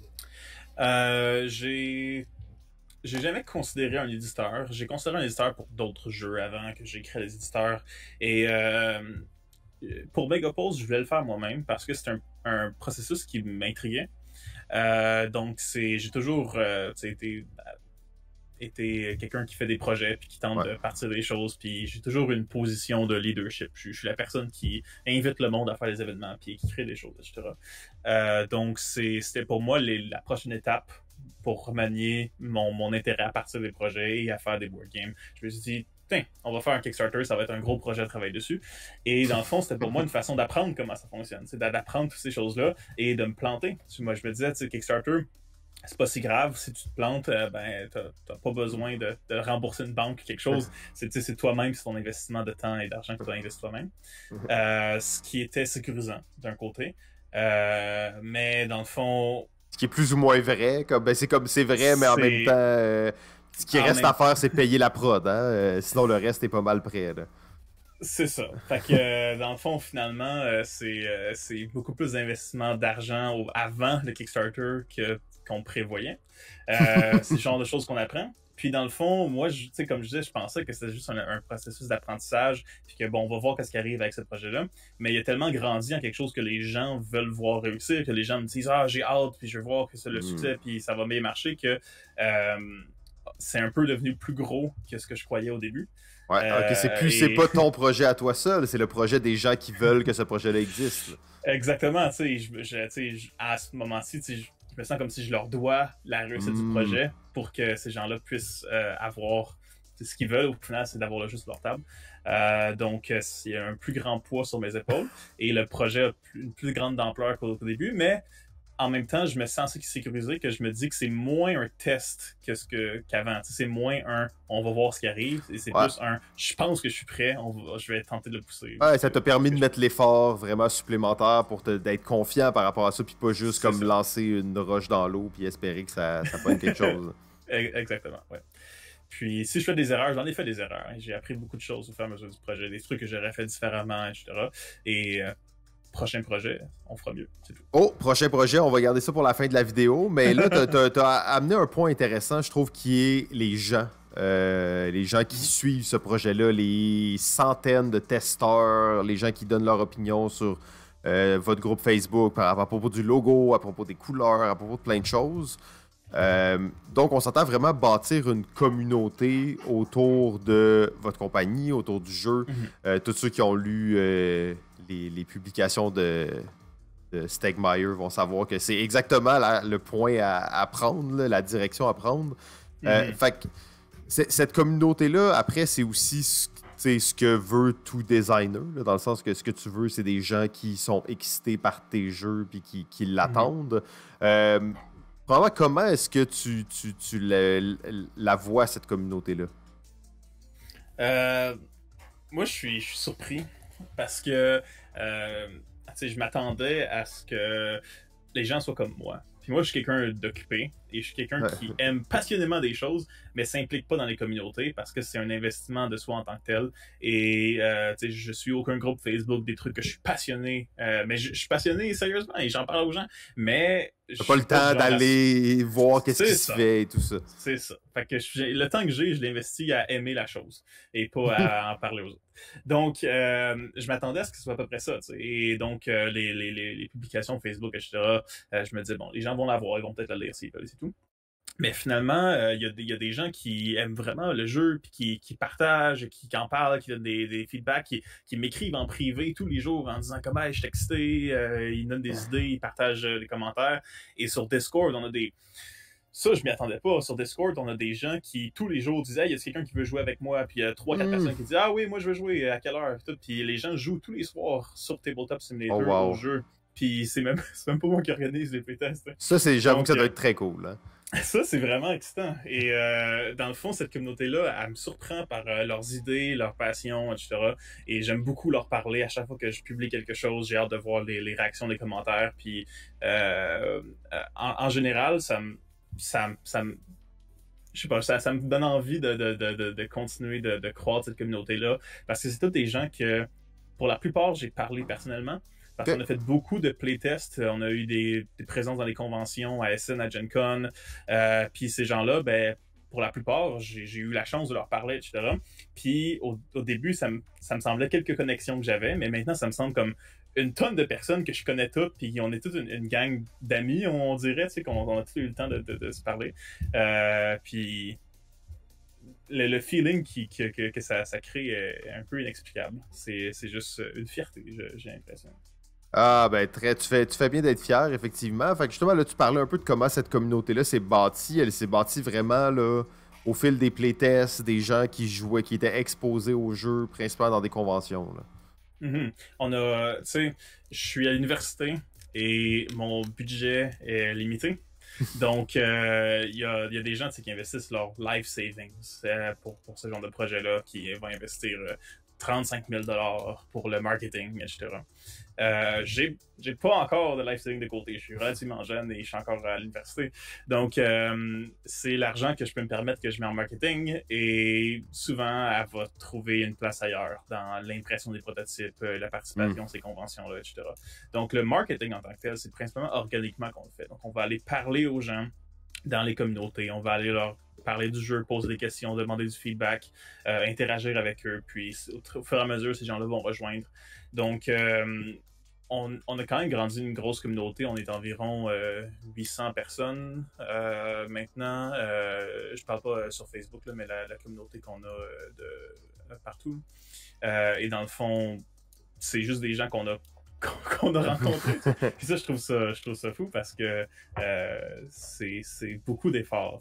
Euh, j'ai j'ai jamais considéré un éditeur. J'ai considéré un éditeur pour d'autres jeux avant que j'ai créé des éditeurs et euh, pour Megapulse, je voulais le faire moi-même parce que c'est un, un processus qui m'intriguait. Euh, donc c'est j'ai toujours euh, été été quelqu'un qui fait des projets puis qui tente ouais. de partir des choses. Puis j'ai toujours une position de leadership. Je, je suis la personne qui invite le monde à faire des événements puis qui crée des choses, et cetera. Euh, donc c'est, c'était pour moi les, la prochaine étape pour remanier mon, mon intérêt à partir des projets et à faire des board games. Je me suis dit, tiens, on va faire un Kickstarter, ça va être un gros projet de travail dessus. Et dans le fond, c'était pour moi une façon d'apprendre comment ça fonctionne. C'est d'apprendre toutes ces choses-là et de me planter. Moi, je me disais, tu sais, Kickstarter, c'est pas si grave. Si tu te plantes, euh, ben, t'as, t'as pas besoin de, de rembourser une banque ou quelque chose. C'est, tu sais, c'est toi-même, c'est ton investissement de temps et d'argent que tu as investi toi-même. Euh, ce qui était sécurisant, d'un côté. Euh, mais dans le fond... Ce qui est plus ou moins vrai. Comme, ben, c'est comme c'est vrai, mais en c'est... même temps... Euh... Ce qui en reste à faire, c'est payer la prod, hein? Euh, sinon, le reste est pas mal prêt, là. C'est ça. Fait que, euh, dans le fond, finalement, euh, c'est, euh, c'est beaucoup plus d'investissement d'argent au, avant le Kickstarter que, qu'on prévoyait. Euh, c'est le genre de choses qu'on apprend. Puis, dans le fond, moi, tu sais, comme je disais, je pensais que c'était juste un, un processus d'apprentissage, puis que, bon, on va voir qu'est-ce qui arrive avec ce projet-là. Mais il a tellement grandi en quelque chose que les gens veulent voir réussir, que les gens me disent « Ah, j'ai hâte, puis je veux voir que c'est le mm. succès, puis ça va bien marcher », que... Euh, c'est un peu devenu plus gros que ce que je croyais au début. Ouais, euh, ok, c'est plus, et... c'est pas ton projet à toi seul, c'est le projet des gens qui veulent que ce projet-là existe. Là. Exactement, tu sais, je, je, tu sais, à ce moment-ci, tu sais, je me sens comme si je leur dois la réussite mmh. du projet pour que ces gens-là puissent euh, avoir ce qu'ils veulent. Au final, c'est d'avoir le juste sur leur table. Euh, donc, il y a un plus grand poids sur mes épaules et le projet a plus, une plus grande ampleur qu'au, qu'au début, mais en même temps, je me sens assez sécurisé que je me dis que c'est moins un test que ce que, qu'avant. Tu sais, c'est moins un on va voir ce qui arrive et c'est ouais. plus un je pense que je suis prêt, on va, je vais tenter de le pousser. Ouais, ça t'a permis de mettre l'effort vraiment supplémentaire pour te, d'être confiant par rapport à ça, puis pas juste c'est comme ça. Lancer une roche dans l'eau puis espérer que ça, ça pogne quelque chose. Exactement, ouais. Puis si je fais des erreurs, j'en ai fait des erreurs. Hein. J'ai appris beaucoup de choses au fur et à mesure du projet, des trucs que j'aurais fait différemment, et cetera. Et euh, prochain projet, on fera mieux, c'est tout. Oh, prochain projet, on va garder ça pour la fin de la vidéo. Mais là, t'as, t'as, t'as amené un point intéressant, je trouve, qui est les gens. Euh, les gens qui suivent ce projet-là, les centaines de testeurs, les gens qui donnent leur opinion sur euh, votre groupe Facebook à, à propos du logo, à propos des couleurs, à propos de plein de choses. Euh, donc, on s'entend vraiment bâtir une communauté autour de votre compagnie, autour du jeu. Mm-hmm. Euh, tous ceux qui ont lu euh, les, les publications de, de Stegmaier vont savoir que c'est exactement la, le point à, à prendre, là, la direction à prendre. Mm-hmm. Euh, fait que cette communauté-là, après, c'est aussi ce, ce que veut tout designer, là, dans le sens que ce que tu veux, c'est des gens qui sont excités par tes jeux et qui, qui l'attendent. Mm-hmm. Euh, Comment est-ce que tu, tu, tu la, la vois, cette communauté-là? Euh, moi, je suis, je suis surpris parce que euh, je m'attendais à ce que les gens soient comme moi. Puis moi, je suis quelqu'un d'occupé et je suis quelqu'un ouais. qui aime passionnément des choses, mais s'implique pas dans les communautés parce que c'est un investissement de soi en tant que tel. Et euh, tu sais, je suis aucun groupe Facebook, des trucs que je suis passionné, euh, mais je, je suis passionné sérieusement et j'en parle aux gens. Mais t'as pas le temps d'aller à... voir qu'est-ce qui se fait et tout ça. C'est ça. Fait que je, le temps que j'ai, je l'investis à aimer la chose et pas à en parler aux autres. Donc, euh, je m'attendais à ce que ce soit à peu près ça. T'sais. Et donc, euh, les, les, les, les publications Facebook, et cetera, euh, je me disais, bon, les gens vont la voir, ils vont peut-être la lire s'ils veulent, c'est tout. Mais finalement, il euh, y, y a des gens qui aiment vraiment le jeu, puis qui, qui partagent, qui, qui en parlent, qui donnent des, des feedbacks, qui, qui m'écrivent en privé tous les jours en disant comment je suis excité, euh, ils donnent des idées, ils partagent des commentaires. Et sur Discord, on a des... Ça, je m'y attendais pas. Sur Discord, on a des gens qui, tous les jours, disaient hey, « il y a quelqu'un qui veut jouer avec moi », puis il y a trois quatre mm. personnes qui disent « ah oui, moi je veux jouer, à quelle heure ?» Puis, puis les gens jouent tous les soirs sur Tabletop Simulator oh, wow. au jeu. Puis c'est même, c'est même pas moi qui organise les playtests. Ça, c'est, j'avoue Donc, que ça doit être très cool. Hein? Ça, c'est vraiment excitant. Et euh, dans le fond, cette communauté-là, elle me surprend par euh, leurs idées, leurs passions, et cetera. Et j'aime beaucoup leur parler à chaque fois que je publie quelque chose. J'ai hâte de voir les, les réactions, les commentaires. Puis, euh, en, en général, ça me, ça, ça me, je sais pas, ça, ça me donne envie de, de, de, de continuer de, de croître cette communauté-là. Parce que c'est tous des gens que, pour la plupart, j'ai parlé personnellement. Parce qu'on a fait beaucoup de playtests, on a eu des, des présences dans les conventions, à Essen, à Gen Con, euh, puis ces gens-là, ben, pour la plupart, j'ai, j'ai eu la chance de leur parler, et cetera. Puis au, au début, ça me, ça me semblait quelques connexions que j'avais, mais maintenant, ça me semble comme une tonne de personnes que je connais toutes, puis on est toute une, une gang d'amis, on dirait, tu sais, qu'on on a tous eu le temps de, de, de se parler. Euh, puis... le, le feeling qui, que, que, que ça, ça crée est un peu inexplicable. C'est juste une fierté, j'ai l'impression. Ah, ben, très, tu, fais, tu fais bien d'être fier, effectivement. Fait que justement, là, tu parlais un peu de comment cette communauté-là s'est bâtie. Elle s'est bâtie vraiment, là, au fil des playtests, des gens qui jouaient, qui étaient exposés au jeu, principalement dans des conventions, là. Mm-hmm. On a, tu sais, je suis à l'université et mon budget est limité. Donc, il euh, y, a, y a des gens qui investissent leur life savings euh, pour, pour ce genre de projet-là, qui vont investir euh, trente-cinq mille dollars pour le marketing, et cetera. Euh, j'ai pas encore de life saving de côté. Je suis relativement jeune et je suis encore à l'université. Donc, euh, c'est l'argent que je peux me permettre que je mets en marketing et souvent, elle va trouver une place ailleurs dans l'impression des prototypes, la participation à ces conventions-là, et cetera. Donc, le marketing en tant que tel, c'est principalement organiquement qu'on le fait. Donc, on va aller parler aux gens dans les communautés. On va aller leur parler du jeu, poser des questions, demander du feedback, euh, interagir avec eux. Puis, au fur et à mesure, ces gens-là vont rejoindre. Donc, euh, on, on a quand même grandi une grosse communauté. On est environ euh, huit cents personnes euh, maintenant. Euh, je parle pas sur Facebook, là, mais la, la communauté qu'on a euh, de, de partout. Euh, et dans le fond, c'est juste des gens qu'on a qu'on a rencontré. Puis ça, je trouve ça, je trouve ça fou parce que euh, c'est beaucoup d'efforts.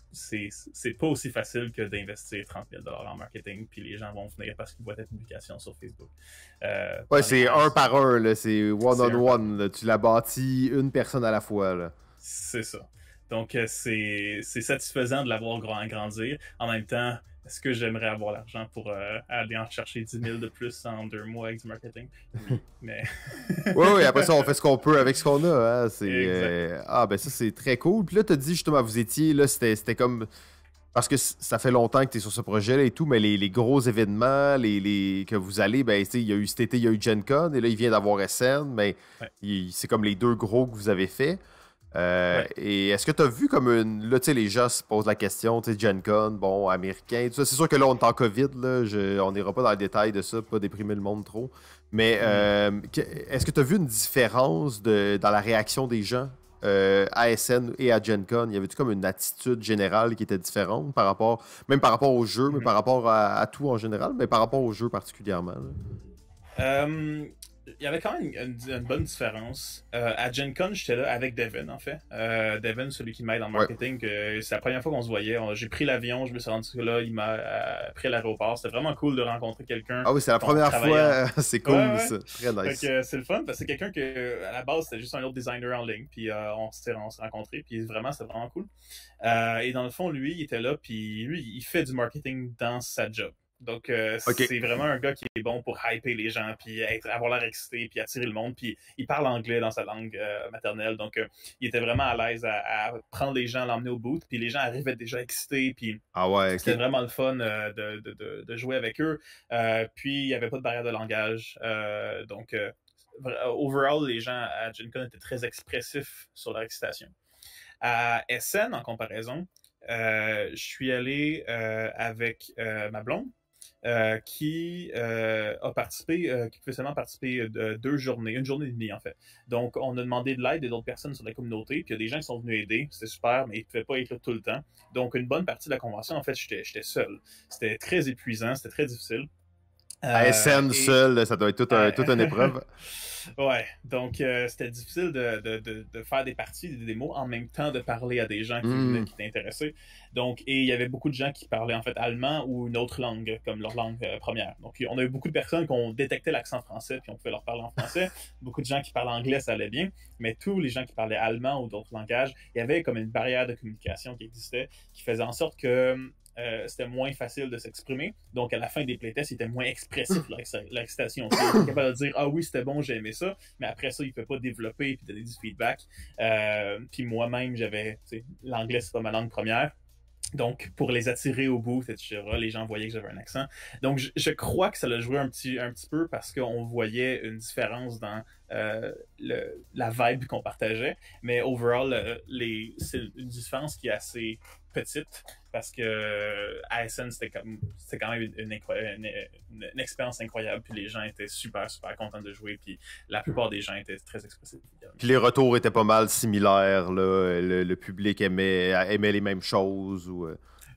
C'est pas aussi facile que d'investir trente mille dollars en marketing, puis les gens vont venir parce qu'ils voient ta publication sur Facebook. Euh, ouais, c'est un par un, c'est one-on-one. One, tu l'as bâti une personne à la fois. C'est ça. Donc, c'est satisfaisant de l'avoir grandir. En même temps, est-ce que j'aimerais avoir l'argent pour euh, aller en chercher dix mille de plus en deux mois avec du marketing? Oui, mais... oui, oui, après ça, on fait ce qu'on peut avec ce qu'on a. Hein. Euh... Ah, ben ça, c'est très cool. Puis là, tu as dit justement, vous étiez, là, c'était comme... Parce que ça fait longtemps que tu es sur ce projet-là et tout, mais les, les gros événements les, les... que vous allez, ben, il y a eu cet été, il y a eu Gen Con, et là, il vient d'avoir S N, mais ouais. C'est comme les deux gros que vous avez fait. Euh, ouais. Et est-ce que tu as vu comme une. Là, tu sais, les gens se posent la question, tu sais, Gen Con, bon, américain, tout ça. C'est sûr que là, on est en COVID, là, je, on n'ira pas dans les détails de ça, pas déprimer le monde trop. Mais mm. euh, est-ce que tu as vu une différence de, dans la réaction des gens euh, à S N et à Gen Con? Y avait-tu comme une attitude générale qui était différente par rapport, même par rapport au jeu, mm. mais par rapport à, à tout en général, mais par rapport au jeu particulièrement? Euh. Il y avait quand même une, une, une bonne différence. Euh, à Gen Con, j'étais là avec Devin, en fait. Euh, Devin, celui qui m'aide en marketing. Ouais. C'est la première fois qu'on se voyait. J'ai pris l'avion, je me suis rendu là, il m'a euh, pris à l'aéroport. C'était vraiment cool de rencontrer quelqu'un. Ah oui, c'est la première fois. C'est cool, ouais, ouais. Ça. Très nice. C'est le fun, parce que c'est quelqu'un que, à la base, c'était juste un autre designer en ligne. Puis euh, on s'est rencontrés, puis vraiment, c'était vraiment cool. Euh, et dans le fond, lui, il était là, puis lui, il fait du marketing dans sa job. Donc, euh, okay. C'est vraiment un gars qui est bon pour hyper les gens, puis être, avoir l'air excité, puis attirer le monde. Puis il parle anglais dans sa langue euh, maternelle. Donc, euh, il était vraiment à l'aise à, à prendre les gens, l'emmener au boot. Puis les gens arrivaient déjà excités. Puis ah ouais, okay. C'était vraiment le fun euh, de, de, de, de jouer avec eux. Euh, puis, il n'y avait pas de barrière de langage. Euh, donc, euh, overall, les gens à Gen Con étaient très expressifs sur leur excitation. À S N, en comparaison, euh, je suis allé euh, avec euh, ma blonde. Euh, qui euh, a participé, euh, qui pouvait seulement participer de deux journées, une journée et demie en fait. Donc, on a demandé de l'aide d'autres personnes sur la communauté, puis il y a des gens qui sont venus aider, c'était super, mais ils ne pouvaient pas être là tout le temps. Donc, une bonne partie de la convention, en fait, j'étais seul. C'était très épuisant, c'était très difficile. Euh, à S N et... seul, ça doit être toute un, toute une épreuve. Ouais, donc euh, c'était difficile de, de, de, de faire des parties, des démos, en même temps de parler à des gens qui, mm. qui étaient intéressés. Donc, et il y avait beaucoup de gens qui parlaient en fait allemand ou une autre langue, comme leur langue euh, première. Donc, on a eu beaucoup de personnes qui ont détecté l'accent français, puis on pouvait leur parler en français. Beaucoup de gens qui parlent anglais, ça allait bien. Mais tous les gens qui parlaient allemand ou d'autres langages, il y avait comme une barrière de communication qui existait, qui faisait en sorte que Euh, c'était moins facile de s'exprimer. Donc, à la fin des playtests, il était moins expressif, l'excitation. Il était capable de dire « Ah oui, c'était bon, j'ai aimé ça », mais après ça, il ne peut pas développer et donner du feedback. Euh, puis moi-même, j'avais... L'anglais, c'est pas ma langue première. Donc, pour les attirer au bout, et cetera, les gens voyaient que j'avais un accent. Donc, je, je crois que ça l'a joué un petit, un petit peu parce qu'on voyait une différence dans euh, le, la vibe qu'on partageait. Mais overall, euh, les, c'est une différence qui est assez petite parce que euh, A S N, c'était comme, quand même une, une, une, une, une expérience incroyable. Puis les gens étaient super, super contents de jouer. Puis la plupart des gens étaient très expressifs. Puis les retours étaient pas mal similaires. Là. Le, le public aimait, aimait les mêmes choses. Ou...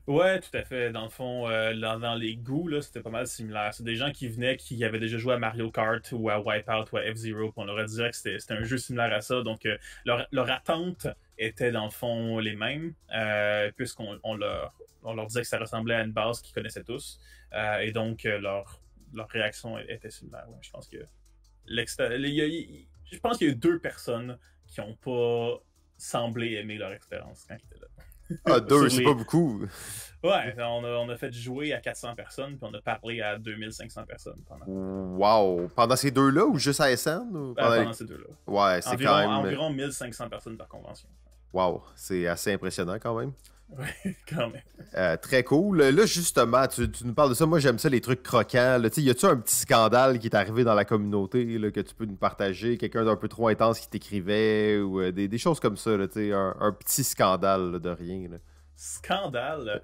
Ouais, tout à fait. Dans le fond, euh, dans, dans les goûts, là, c'était pas mal similaire. C'est des gens qui venaient, qui avaient déjà joué à Mario Kart ou à Wipeout ou à F-Zero, puis on leur a dit que c'était c'était un jeu similaire à ça. Donc, euh, leur, leur attente était dans le fond les mêmes, euh, puisqu'on on leur, on leur disait que ça ressemblait à une base qu'ils connaissaient tous. Euh, et donc, euh, leur, leur réaction était similaire. Ouais, je pense que l'exté- il y a- il- je pense qu'il y a eu deux personnes qui n'ont pas semblé aimer leur expérience quand ils étaient Ah, là. deux, Sur c'est pas les, beaucoup. Ouais, on a, on a fait jouer à quatre cents personnes, puis on a parlé à deux mille cinq cents personnes pendant, Wow. Pendant ces deux-là ou juste à S N? Ou euh, pendant les- pendant ces deux-là. Ouais, c'est Environ, quand même. environ mille cinq cents personnes par convention. Wow, c'est assez impressionnant quand même. Ouais, quand même. Euh, très cool. Là, justement, tu, tu nous parles de ça. Moi, j'aime ça, les trucs croquants. Là. Tu sais, y a-tu un petit scandale qui est arrivé dans la communauté là, que tu peux nous partager? Quelqu'un d'un peu trop intense qui t'écrivait ou euh, des, des choses comme ça. Là, tu sais, un, un petit scandale là, de rien. Là. Scandale.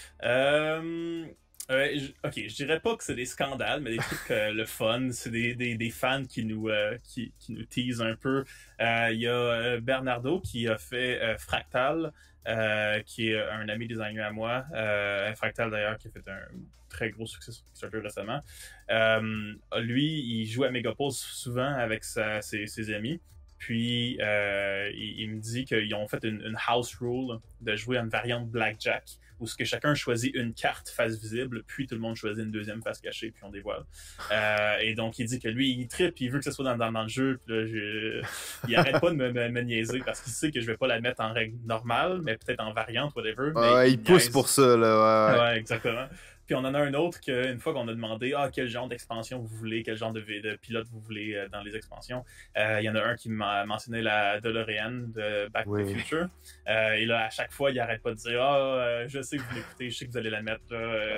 Euh, euh, j- ok, je dirais pas que c'est des scandales, mais des trucs euh, le fun. C'est des, des, des fans qui nous, euh, qui, qui nous teasent un peu. Euh, Il y a euh, Bernardo qui a fait euh, Fractal, euh, qui est un ami designer à moi. Euh, Fractal d'ailleurs, qui a fait un très gros succès sur Kickstarter récemment. Euh, lui, il joue à Megapulse souvent avec sa, ses, ses amis. Puis, euh, il, il me dit qu'ils ont fait une, une house rule de jouer à une variante Blackjack, où ce que chacun choisit une carte face visible, puis tout le monde choisit une deuxième face cachée, puis on dévoile. Euh, et donc, il dit que lui, il trippe, il veut que ce soit dans, dans, dans le jeu. Puis là, je, il arrête pas de me, me, me niaiser parce qu'il sait que je vais pas la mettre en règle normale, mais peut-être en variante, whatever. Mais Ouais, il, il pousse niaise. pour ça. Là, ouais, ouais. Ouais, exactement. Puis on en a un autre qu'une fois qu'on a demandé ah, quel genre d'expansion vous voulez, quel genre de, de pilote vous voulez euh, dans les expansions, euh, il y en a un qui m'a mentionné la DeLorean de Back to the Oui. Future. Euh, et là, à chaque fois, il arrête pas de dire ah, euh, je sais que vous l'écoutez, je sais que vous allez la mettre, là, euh,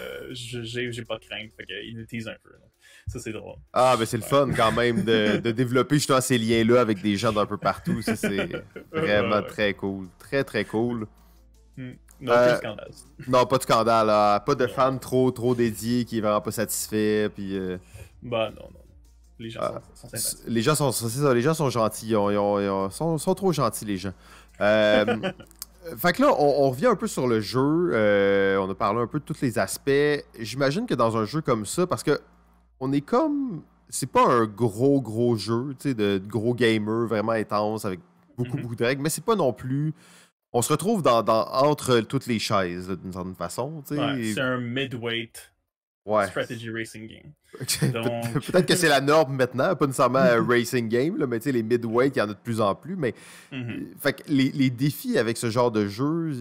je- j'ai j'ai pas de crainte. Fait qu'il nous tease un peu. Donc. Ça, c'est drôle. Ah, ben c'est le Ouais. fun quand même de, de développer justement ces liens-là avec des gens d'un peu partout. Ça, c'est vraiment Ouais, ouais. très cool. Très, très cool. Hmm. Non, Euh, plus scandale. Non, pas de scandale. Là. Pas de Non. fan trop, trop dédié qui est vraiment pas satisfait. Puis, euh, Bah, non, non. non. Les gens Ah, sont, sont sympathiques. les gens sont, c'est ça, les gens sont gentils. Ils, ont- ils ont- ils ont- sont, sont trop gentils, les gens. Euh, fait que là, on, on revient un peu sur le jeu. Euh, on a parlé un peu de tous les aspects. J'imagine que dans un jeu comme ça, parce que on est comme. C'est pas un gros, gros jeu, tu sais, de, de gros gamer vraiment intense avec beaucoup, Mhm. beaucoup de règles, mais c'est pas non plus. On se retrouve dans, dans- entre toutes les chaises, là, d'une certaine façon, tu sais. Ouais, c'est un midweight Ouais. strategy racing game. Pe- Donc- Peut-être que c'est la norme maintenant, pas nécessairement un racing game, là, mais tu sais, les midweight, il y en a de plus en plus. Mais Mhm. euh, fait que les, les défis avec ce genre de jeu,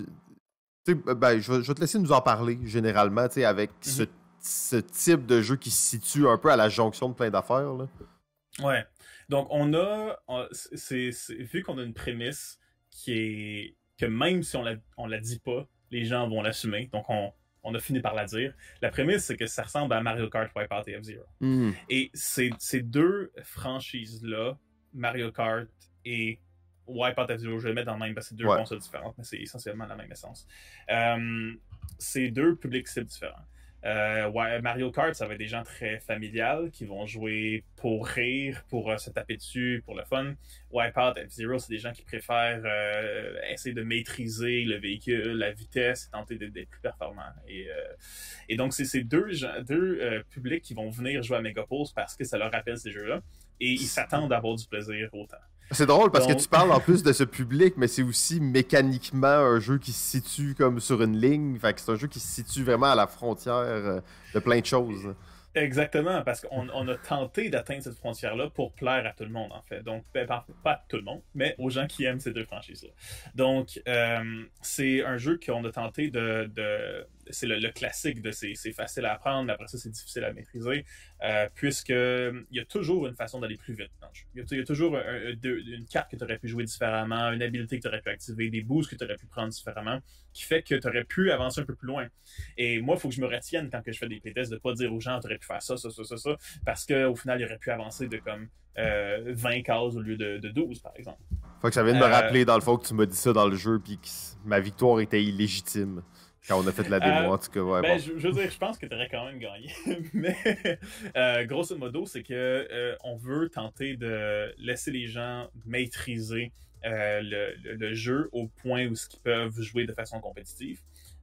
tu sais, ben, je, vais, je vais te laisser nous en parler généralement, tu sais, avec ce, ce type de jeu qui se situe un peu à la jonction de plein d'affaires. Là. Ouais. Donc, on a. on- c'est, c'est- vu qu'on a une prémisse qui est. Que même si on la, on la dit pas, les gens vont l'assumer. Donc, on, on a fini par la dire. La prémisse, c'est que ça ressemble à Mario Kart, Wipeout et F-Zero. Hmm. Et ces, ces deux franchises-là, Mario Kart et Wipeout F-Zero, je vais les mettre dans le même parce que c'est deux Ouais. consoles différentes, mais c'est essentiellement la même essence. Euh, c'est deux publics cibles différents. Euh, ouais, Mario Kart, ça va être des gens très familiales qui vont jouer pour rire, pour euh, se taper dessus, pour le fun. Wipeout, F-Zero, c'est des gens qui préfèrent euh, essayer de maîtriser le véhicule, la vitesse, et tenter d'être d'être plus performants. Et, euh, et donc, c'est ces deux, gens- deux euh, publics qui vont venir jouer à Megapulse parce que ça leur rappelle ces jeux-là. Et ils s'attendent à avoir du plaisir autant. C'est drôle parce Donc- que tu parles en plus de ce public, mais c'est aussi mécaniquement un jeu qui se situe comme sur une ligne. Fait que c'est un jeu qui se situe vraiment à la frontière euh, de plein de choses. Exactement, parce qu'on on a tenté d'atteindre cette frontière-là pour plaire à tout le monde, en fait. Donc, ben, pas, pas tout le monde, mais aux gens qui aiment ces deux franchises-là. Donc, euh, c'est un jeu qu'on a tenté de... de c'est le, le classique de c'est, c'est facile à apprendre, mais après ça, c'est difficile à maîtriser, euh, puisque il y a toujours une façon d'aller plus vite dans le jeu. Il y a, il y a toujours un, un, deux, une carte que tu aurais pu jouer différemment, une habilité que tu aurais pu activer, des boosts que tu aurais pu prendre différemment, qui fait que tu aurais pu avancer un peu plus loin. Et moi, il faut que je me retienne quand que je fais des playtests de pas dire aux gens tu aurais pu faire ça, ça, ça, ça, ça, parce qu'au final, il aurait pu avancer de comme euh, vingt cases au lieu de, de douze, par exemple. Fait que ça vient de me Euh, rappeler dans le fond que tu m'as dit ça dans le jeu puis que ma victoire était illégitime quand on a fait la démo. Euh, En tout cas, ouais, Ben, bon. je, je veux dire, je pense que tu aurais quand même gagné. Mais euh, grosso modo, c'est que euh, on veut tenter de laisser les gens maîtriser euh, le, le, le jeu au point où ils peuvent jouer de façon compétitive.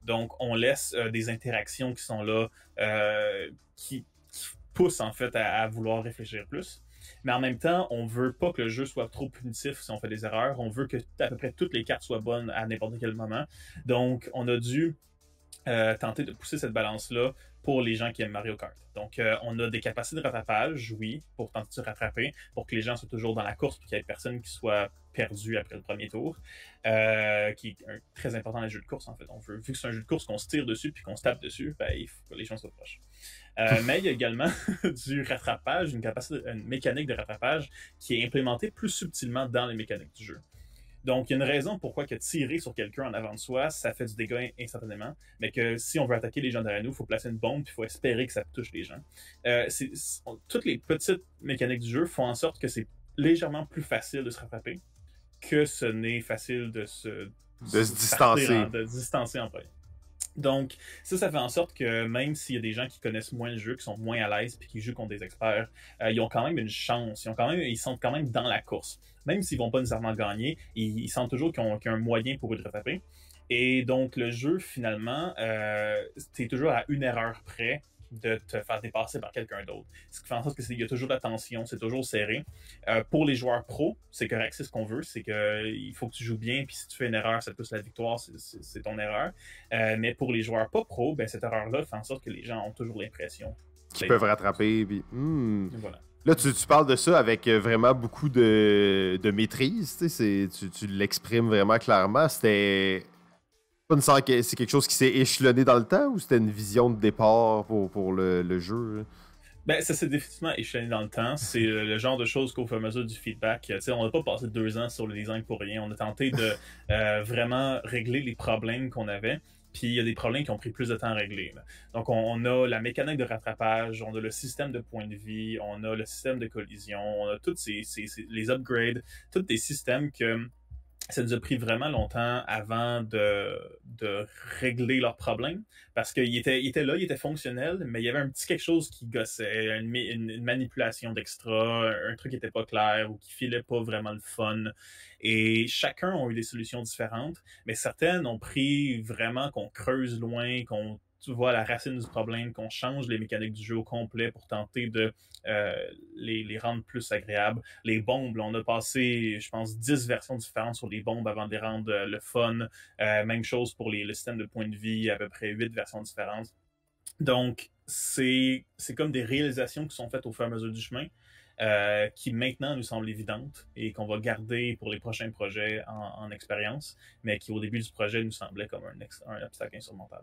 Donc, on laisse euh, des interactions qui sont là, euh, qui, qui poussent en fait à, à vouloir réfléchir plus. Mais en même temps, on veut pas que le jeu soit trop punitif si on fait des erreurs. On veut que à peu près toutes les cartes soient bonnes à n'importe quel moment. Donc, on a dû euh, tenter de pousser cette balance-là pour les gens qui aiment Mario Kart. Donc, euh, on a des capacités de rattrapage, oui, pour tenter de se rattraper, pour que les gens soient toujours dans la course, puis qu'il n'y ait personne qui soit perdu après le premier tour, euh, qui est un, très important dans les jeux de course, en fait. On veut, vu que c'est un jeu de course qu'on se tire dessus puis qu'on se tape dessus, ben, il faut que les gens soient proches. Euh, mais il y a également du rattrapage, une capacité, une mécanique de rattrapage qui est implémentée plus subtilement dans les mécaniques du jeu. Donc, il y a une raison pourquoi que tirer sur quelqu'un en avant de soi, ça fait du dégât instantanément, mais que si on veut attaquer les gens derrière nous, il faut placer une bombe, puis il faut espérer que ça touche les gens. Euh, c'est, c'est, toutes les petites mécaniques du jeu font en sorte que c'est légèrement plus facile de se rattraper que ce n'est facile de se, de se distancer. En, de distancer en premier. Donc, ça, ça fait en sorte que même s'il y a des gens qui connaissent moins le jeu, qui sont moins à l'aise, puis qui jouent contre des experts, euh, ils ont quand même une chance, ils ont quand même, ils sont quand même dans la course. Même s'ils vont pas nécessairement gagner, ils, ils sentent toujours qu'ils ont, qu'ils ont un moyen pour eux de rattraper. Et donc, le jeu, finalement, euh, t'es toujours à une erreur près de te faire dépasser par quelqu'un d'autre. Ce qui fait en sorte qu'il y a toujours de la tension, c'est toujours serré. Euh, pour les joueurs pros, c'est correct, c'est ce qu'on veut, c'est qu'il faut que tu joues bien, puis si tu fais une erreur, ça te pousse la victoire, c'est, c'est, c'est ton erreur. Euh, mais pour les joueurs pas pros, ben, cette erreur-là fait en sorte que les gens ont toujours l'impression qu'ils peuvent rattraper. Puis, hmm. Voilà. Là, tu, tu parles de ça avec vraiment beaucoup de, de maîtrise, tu sais, tu, tu l'exprimes vraiment clairement. C'était... Pas nécessairement que c'est quelque chose qui s'est échelonné dans le temps ou c'était une vision de départ pour, pour le, le jeu? Ben, ça s'est définitivement échelonné dans le temps. C'est le, le genre de choses qu'au fur et à mesure du feedback, tu sais, on n'a pas passé deux ans sur le design pour rien. On a tenté de euh, vraiment régler les problèmes qu'on avait. Puis il y a des problèmes qui ont pris plus de temps à régler. Là. Donc on, on a la mécanique de rattrapage, on a le système de points de vie, on a le système de collision, on a tous ces, ces, ces, les upgrades, tous des systèmes que ça nous a pris vraiment longtemps avant de, de régler leurs problèmes parce qu'il était, il était là, il était fonctionnel, mais il y avait un petit quelque chose qui gossait, une, une, une manipulation d'extra, un, un truc qui était pas clair ou qui filait pas vraiment le fun. Et chacun a eu des solutions différentes, mais certaines ont pris vraiment qu'on creuse loin, qu'on tu vois la racine du problème, qu'on change les mécaniques du jeu au complet pour tenter de euh, les, les rendre plus agréables. Les bombes, là, on a passé, je pense, dix versions différentes sur les bombes avant de les rendre euh, le fun. Euh, même chose pour les, le système de points de vie, à peu près huit versions différentes. Donc, c'est, c'est comme des réalisations qui sont faites au fur et à mesure du chemin, euh, qui maintenant nous semblent évidentes et qu'on va garder pour les prochains projets en, en expérience, mais qui au début du projet nous semblaient comme un, ex- un obstacle insurmontable.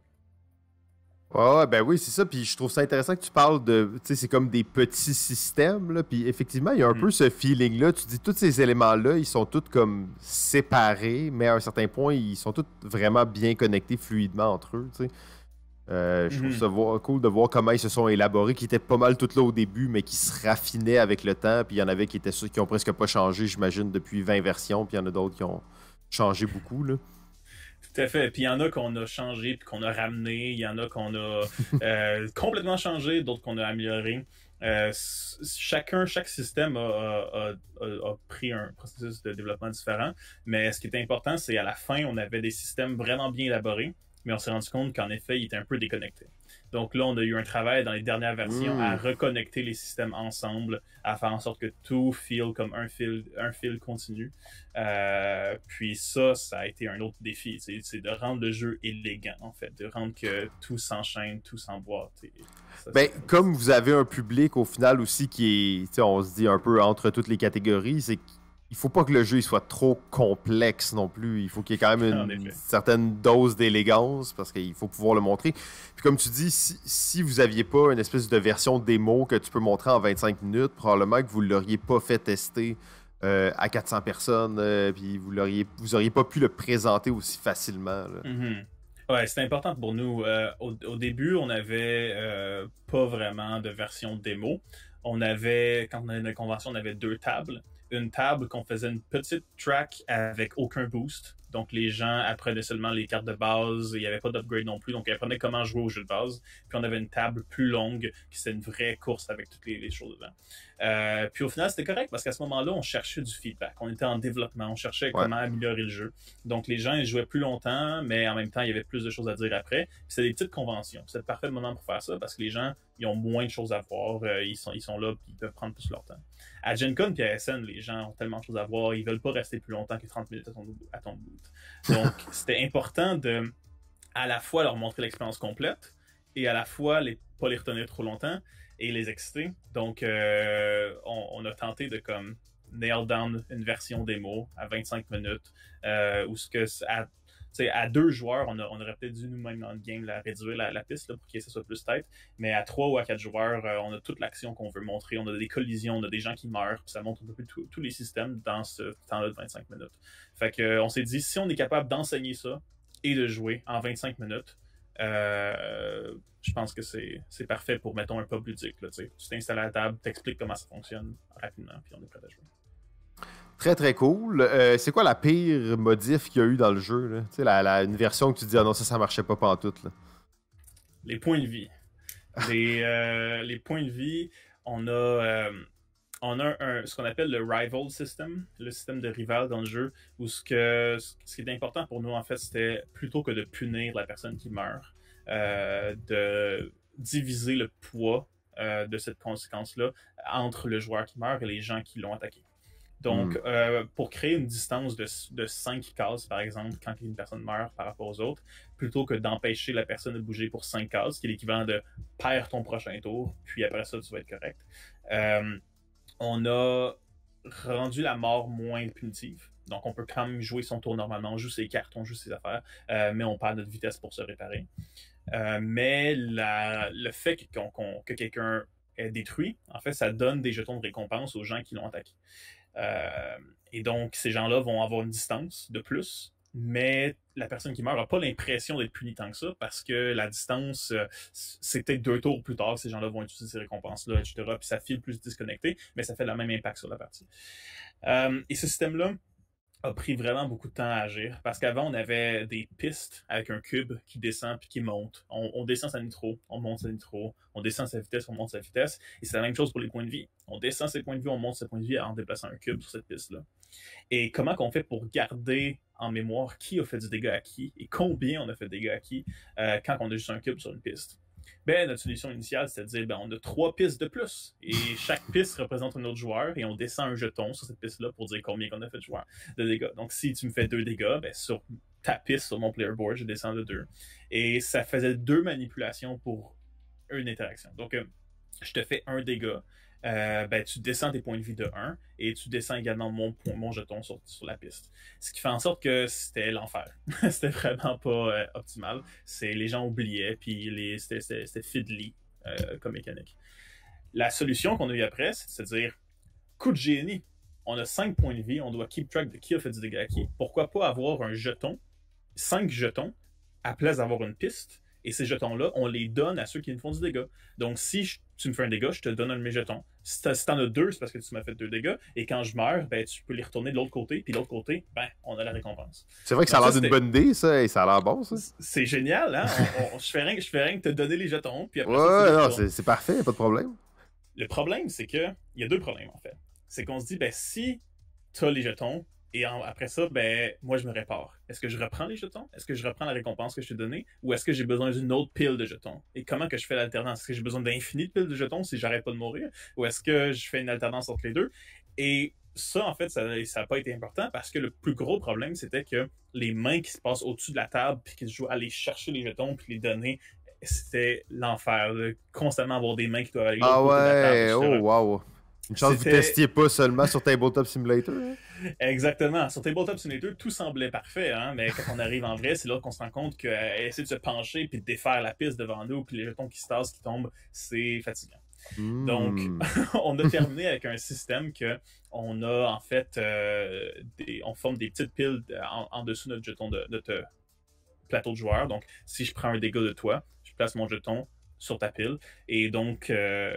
Ouais, ben oui, c'est ça. Puis je trouve ça intéressant que tu parles de. Tu sais, c'est comme des petits systèmes, là. Puis effectivement, il y a un mm. peu ce feeling-là. Tu dis, tous ces éléments-là, ils sont tous comme séparés, mais à un certain point, ils sont tous vraiment bien connectés fluidement entre eux, tu sais. Euh, je mm-hmm. trouve ça voir, cool de voir comment ils se sont élaborés, qui étaient pas mal tout là au début, mais qui se raffinaient avec le temps. Puis il y en avait qui étaient qui ont presque pas changé, j'imagine, depuis vingt versions. Puis il y en a d'autres qui ont changé beaucoup, là. Tout à fait. Puis il y en a qu'on a changé puis qu'on a ramené. Il y en a qu'on a euh, complètement changé, d'autres qu'on a amélioré. Euh, chacun, chaque système a, a, a, a pris un processus de développement différent. Mais ce qui est important, c'est à la fin, on avait des systèmes vraiment bien élaborés, mais on s'est rendu compte qu'en effet, ils étaient un peu déconnectés. Donc là, on a eu un travail dans les dernières versions mmh. à reconnecter les systèmes ensemble, à faire en sorte que tout file comme un fil, un fil continu. Euh, puis ça, ça a été un autre défi. C'est, c'est de rendre le jeu élégant, en fait. De rendre que tout s'enchaîne, tout s'emboîte. Ça, ben, comme vous avez un public, au final, aussi, qui est, on se dit, un peu entre toutes les catégories, c'est il faut pas que le jeu il soit trop complexe non plus. Il faut qu'il y ait quand même une certaine dose d'élégance parce qu'il faut pouvoir le montrer. Puis comme tu dis, si, si vous aviez pas une espèce de version démo que tu peux montrer en vingt-cinq minutes, probablement que vous l'auriez pas fait tester euh, à quatre cents personnes, euh, puis vous l'auriez, vous auriez pas pu le présenter aussi facilement. Là. Mm-hmm. Ouais, c'est important pour nous. Euh, au, au début, on avait euh, pas vraiment de version démo. On avait, quand on avait une convention, on avait deux tables. Une table qu'on faisait une petite track avec aucun boost. Donc les gens apprenaient seulement les cartes de base, il n'y avait pas d'upgrade non plus, donc ils apprenaient comment jouer au jeu de base. Puis on avait une table plus longue, qui c'était une vraie course avec toutes les, les choses dedans. Euh, puis au final, c'était correct parce qu'à ce moment-là, on cherchait du feedback. On était en développement, on cherchait ouais. comment améliorer le jeu. Donc les gens, ils jouaient plus longtemps, mais en même temps, il y avait plus de choses à dire après. Puis c'était des petites conventions. C'est le parfait moment pour faire ça parce que les gens, ils ont moins de choses à voir. Euh, ils, sont, ils sont là, puis ils peuvent prendre plus leur temps. À Gen Con et à S N, les gens ont tellement de choses à voir, ils veulent pas rester plus longtemps que trente minutes à ton, à ton boot. Donc, c'était important de à la fois leur montrer l'expérience complète et à la fois les, pas les retenir trop longtemps et les exciter. Donc, euh, on, on a tenté de comme nail down une version démo à vingt-cinq minutes euh, où ce que à, à deux joueurs, on, a, on aurait peut-être dû nous-mêmes dans le game la, réduire la, la piste là, pour que ça soit plus tête. Mais à trois ou à quatre joueurs, euh, on a toute l'action qu'on veut montrer. On a des collisions, on a des gens qui meurent. Puis ça montre un peu tous les systèmes dans ce temps-là de vingt-cinq minutes. Fait que, euh, on s'est dit, si on est capable d'enseigner ça et de jouer en vingt-cinq minutes, euh, je pense que c'est parfait pour, mettons, un pub ludique. Là, tu t'installes à la table, t'expliques comment ça fonctionne rapidement, puis on est prêt à jouer. Très très cool. Euh, c'est quoi la pire modif qu'il y a eu dans le jeu? Là? Tu sais, la, la, une version que tu dis, ah non, ça, ça marchait pas pantoute. Là. Les points de vie. les, euh, les points de vie, on a, euh, on a un, un, ce qu'on appelle le rival system, le système de rival dans le jeu, où ce, que, ce qui est important pour nous, en fait, c'était plutôt que de punir la personne qui meurt, euh, de diviser le poids euh, de cette conséquence-là entre le joueur qui meurt et les gens qui l'ont attaqué. Donc, mm. euh, pour créer une distance de, de cinq cases, par exemple, quand une personne meurt par rapport aux autres, plutôt que d'empêcher la personne de bouger pour cinq cases, qui est l'équivalent de « perds ton prochain tour, puis après ça, tu vas être correct euh, », on a rendu la mort moins punitive. Donc, on peut quand même jouer son tour normalement, on joue ses cartes, on joue ses affaires, euh, mais on perd notre vitesse pour se réparer. Euh, mais la, le fait qu'on, qu'on, que quelqu'un est détruit, en fait, ça donne des jetons de récompense aux gens qui l'ont attaqué. Euh, et donc, ces gens-là vont avoir une distance de plus, mais la personne qui meurt n'a pas l'impression d'être punie tant que ça, parce que la distance, euh, c'est peut-être deux tours plus tard, ces gens-là vont utiliser ces récompenses-là, et cetera. Puis ça file plus disconnecté, mais ça fait le même impact sur la partie. Euh, et ce système-là a pris vraiment beaucoup de temps à agir, parce qu'avant, on avait des pistes avec un cube qui descend puis qui monte. On, on descend sa nitro, on monte sa nitro, on descend sa vitesse, on monte sa vitesse, et c'est la même chose pour les points de vie. On descend ses points de vie, on monte ses points de vie en déplaçant un cube sur cette piste-là. Et comment qu'on fait pour garder en mémoire qui a fait du dégât à qui et combien on a fait de dégâts à qui euh, quand on a juste un cube sur une piste? Ben, notre solution initiale, c'est de dire, ben, on a trois pistes de plus. Et chaque piste représente un autre joueur et on descend un jeton sur cette piste-là pour dire combien qu'on a fait de joueurs de dégâts. Donc, si tu me fais deux dégâts, ben, sur ta piste, sur mon player board, je descends de deux. Et ça faisait deux manipulations pour une interaction. Donc, euh, je te fais un dégât. Euh, ben, tu descends tes points de vie de un et tu descends également mon, point, mon jeton sur, sur la piste. Ce qui fait en sorte que c'était l'enfer. C'était vraiment pas euh, optimal. C'est, les gens oubliaient, puis c'était fiddly euh, comme mécanique. La solution qu'on a eue après, c'est de se dire, coup de génie, on a cinq points de vie, on doit keep track de qui a fait du dégât à qui. Pourquoi pas avoir un jeton, cinq jetons, à place d'avoir une piste, et ces jetons-là, on les donne à ceux qui nous font du dégât. Donc, si je, tu me fais un dégât, je te donne un de mes jetons. Si t'en as deux, c'est parce que tu m'as fait deux dégâts. Et quand je meurs, ben, tu peux les retourner de l'autre côté. Puis de l'autre côté, ben, on a la récompense. C'est vrai que ça a l'air d'une bonne idée, ça. Et ça a l'air bon, ça. C'est génial, hein? on, on, je, fais rien, je fais rien que te donner les jetons. Puis après, ouais, ça, non, c'est parfait, pas de problème. Le problème, c'est que il y a deux problèmes, en fait. C'est qu'on se dit, ben, si tu as les jetons, et en, après ça, ben, moi, je me répare. Est-ce que je reprends les jetons? Est-ce que je reprends la récompense que je t'ai donnée? Ou est-ce que j'ai besoin d'une autre pile de jetons? Et comment que je fais l'alternance? Est-ce que j'ai besoin d'infinies de piles de jetons si j'arrête pas de mourir? Ou est-ce que je fais une alternance entre les deux? Et ça, en fait, ça n'a pas été important parce que le plus gros problème, c'était que les mains qui se passent au-dessus de la table puis qui se jouent à aller chercher les jetons puis les donner, c'était l'enfer. Constamment avoir des mains qui doivent aller ah ouais, de la table, et cetera. Oh wow! Une chance que vous testiez pas seulement sur Tabletop Simulator. Hein? Exactement. Sur Tabletop Simulator, tout semblait parfait, hein? Mais quand on arrive en vrai, c'est là qu'on se rend compte qu'essayer de se pencher puis de défaire la piste devant nous puis les jetons qui se tassent, qui tombent, c'est fatigant. Mm. Donc, on a terminé avec un système que on a en fait, euh, des, on forme des petites piles en, en dessous de notre jeton de notre plateau de joueur. Donc, si je prends un dégât de toi, je place mon jeton sur ta pile et donc euh,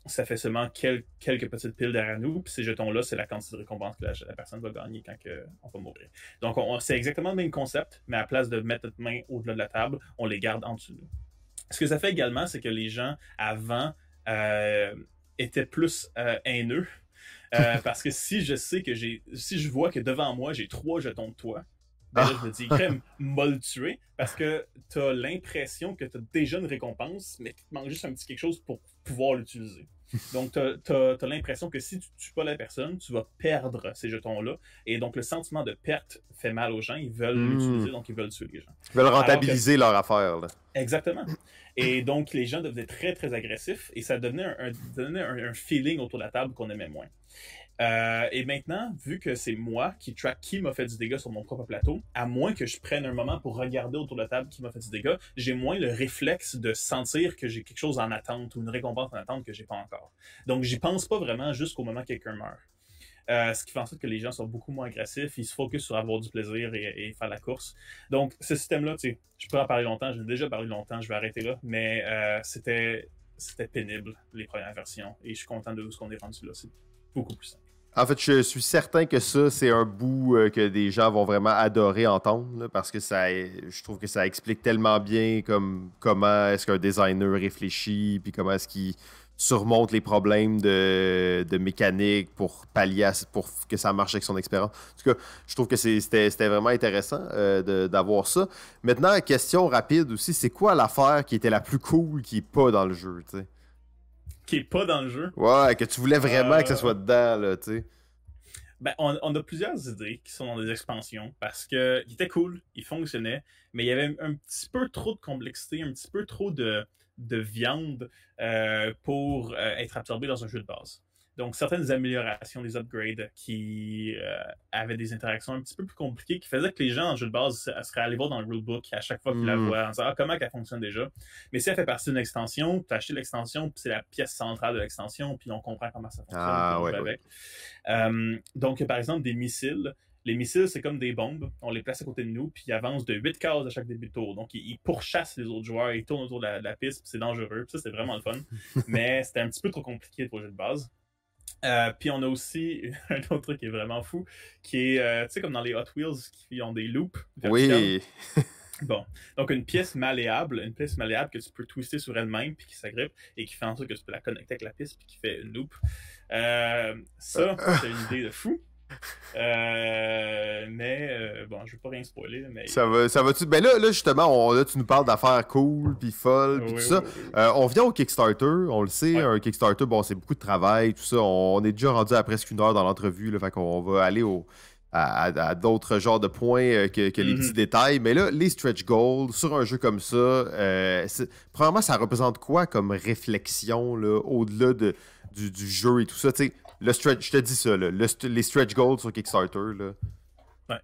ça fait seulement quel, quelques petites piles derrière nous, puis ces jetons-là, c'est la quantité de récompense que la, la personne va gagner quand que, on va mourir. Donc, on, c'est exactement le même concept, mais à la place de mettre notre main au-delà de la table, on les garde en dessous de nous. Ce que ça fait également, c'est que les gens, avant, euh, étaient plus euh, haineux, euh, parce que si je sais que j'ai, si je vois que devant moi, j'ai trois jetons de toi, ben là, je me dis, crème, m'a le tuer, parce que t'as l'impression que t'as déjà une récompense, mais qu'il te manque juste un petit quelque chose pour pouvoir l'utiliser. Donc, t'as, t'as, t'as l'impression que si tu tues pas la personne, tu vas perdre ces jetons-là, et donc le sentiment de perte fait mal aux gens, ils veulent mmh. l'utiliser, donc ils veulent tuer les gens. Ils veulent rentabiliser que... leur affaire, là. Exactement. Et donc, les gens devenaient très, très agressifs, et ça devenait un, un, devenait un, un feeling autour de la table qu'on aimait moins. Euh, et maintenant, vu que c'est moi qui track qui m'a fait du dégât sur mon propre plateau, à moins que je prenne un moment pour regarder autour de la table qui m'a fait du dégât, j'ai moins le réflexe de sentir que j'ai quelque chose en attente ou une récompense en attente que j'ai pas encore. Donc, j'y pense pas vraiment jusqu'au moment que quelqu'un meurt. Euh, ce qui fait en sorte que les gens sont beaucoup moins agressifs, ils se focusent sur avoir du plaisir et, et faire la course. Donc, ce système-là, tu sais, je pourrais en parler longtemps, j'en ai déjà parlé longtemps, je vais arrêter là, mais euh, c'était, c'était pénible, les premières versions, et je suis content de ce qu'on est rendu là, c'est beaucoup plus simple. En fait, je suis certain que ça, c'est un bout euh, que des gens vont vraiment adorer entendre, là, parce que ça, je trouve que ça explique tellement bien comme, comment est-ce qu'un designer réfléchit, puis comment est-ce qu'il surmonte les problèmes de, de mécanique pour pallier, à, pour que ça marche avec son expérience. En tout cas, je trouve que c'est, c'était, c'était vraiment intéressant euh, de, d'avoir ça. Maintenant, question rapide aussi, c'est quoi l'affaire qui était la plus cool qui n'est pas dans le jeu, tu sais? Qui est pas dans le jeu. Ouais, que tu voulais vraiment euh... que ça soit dedans, là, tu sais. Ben, on, on a plusieurs idées qui sont dans des expansions parce que il était cool, il fonctionnait, mais il y avait un petit peu trop de complexité, un petit peu trop de, de viande euh, pour euh, être absorbé dans un jeu de base. Donc, certaines améliorations, des upgrades qui euh, avaient des interactions un petit peu plus compliquées, qui faisaient que les gens en jeu de base seraient allés voir dans le rulebook à chaque fois qu'ils mm. la voient, en disant ah, comment elle fonctionne déjà. Mais si elle fait partie d'une extension, tu as acheté l'extension, puis c'est la pièce centrale de l'extension, puis on comprend comment ça fonctionne. Ah, ouais, avec. Ouais. Euh, donc, par exemple, des missiles. Les missiles, c'est comme des bombes. On les place à côté de nous, puis ils avancent de huit cases à chaque début de tour. Donc, ils, ils pourchassent les autres joueurs, ils tournent autour de la, de la piste, puis c'est dangereux. Puis ça, c'est vraiment le fun. Mais c'était un petit peu trop compliqué pour le jeu de base. Euh, puis on a aussi un autre truc qui est vraiment fou, qui est, euh, tu sais, comme dans les Hot Wheels qui ont des loops verticales. Oui. Bon, donc une pièce malléable, une pièce malléable que tu peux twister sur elle-même puis qui s'agrippe et qui fait en sorte que tu peux la connecter avec la piste puis qui fait une loop. Euh, ça, c'est une idée de fou. Euh, mais euh, bon, je veux pas rien spoiler. Mais... Ça va, ça va-tu? Ben là, là justement, on, là, tu nous parles d'affaires cool, puis folles, puis oui, tout ça. Oui, oui. Euh, on vient au Kickstarter, on le sait, ouais. un Kickstarter, bon, c'est beaucoup de travail, tout ça. On, on est déjà rendu à presque une heure dans l'entrevue, là, fait qu'on va aller au, à, à, à d'autres genres de points que, que les mm-hmm. petits détails. Mais là, les stretch goals sur un jeu comme ça, euh, premièrement, ça représente quoi comme réflexion là, au-delà de, du, du jeu et tout ça? Tu sais, le stretch, je te dis ça, là, le, les stretch goals sur Kickstarter, là. Ouais.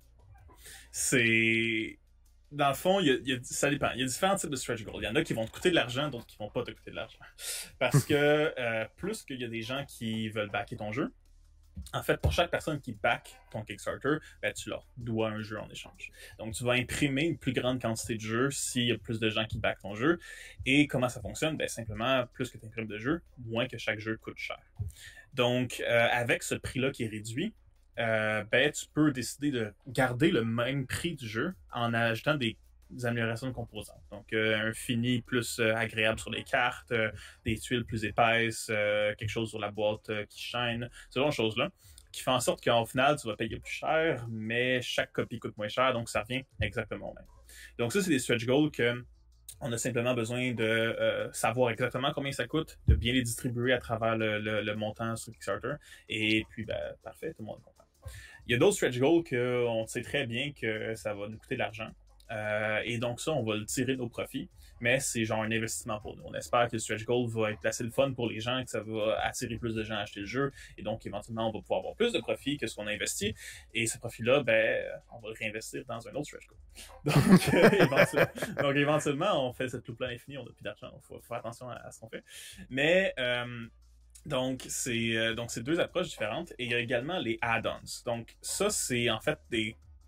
C'est... Dans le fond, il y a, il y a, ça dépend. Il y a différents types de stretch goals. Il y en a qui vont te coûter de l'argent, d'autres qui vont pas te coûter de l'argent. Parce que euh, plus qu'il y a des gens qui veulent backer ton jeu, en fait, pour chaque personne qui back ton Kickstarter, ben, tu leur dois un jeu en échange. Donc, tu vas imprimer une plus grande quantité de jeux s'il y a plus de gens qui back ton jeu. Et comment ça fonctionne? Ben, simplement, plus que tu imprimes de jeux, moins que chaque jeu coûte cher. Donc, euh, avec ce prix-là qui est réduit, euh, ben, tu peux décider de garder le même prix du jeu en ajoutant des des améliorations de composantes. Donc, euh, un fini plus euh, agréable sur les cartes, euh, des tuiles plus épaisses, euh, quelque chose sur la boîte euh, qui shine, ce genre de choses-là, qui fait en sorte qu'en final, tu vas payer plus cher, mais chaque copie coûte moins cher, donc ça revient exactement au même. Donc ça, c'est des stretch goals que on a simplement besoin de euh, savoir exactement combien ça coûte, de bien les distribuer à travers le, le, le montant sur Kickstarter, et puis, ben, parfait, tout le monde est content. Il y a d'autres stretch goals qu'on sait très bien que ça va nous coûter de l'argent. Euh, et donc ça, on va le tirer de nos profits, mais c'est genre un investissement pour nous. On espère que le stretch goal va être assez le fun pour les gens et que ça va attirer plus de gens à acheter le jeu. Et donc, éventuellement, on va pouvoir avoir plus de profits que ce qu'on a investi. Et ce profit-là, ben, on va le réinvestir dans un autre stretch goal. Donc, euh, éventuellement, donc éventuellement, on fait cette loupe-là infinie, on n'a plus d'argent. Il faut, faut faire attention à, à ce qu'on fait. Mais... Euh, Donc, c'est euh, donc c'est deux approches différentes. Et il y a également les add-ons. Donc, ça, c'est en fait des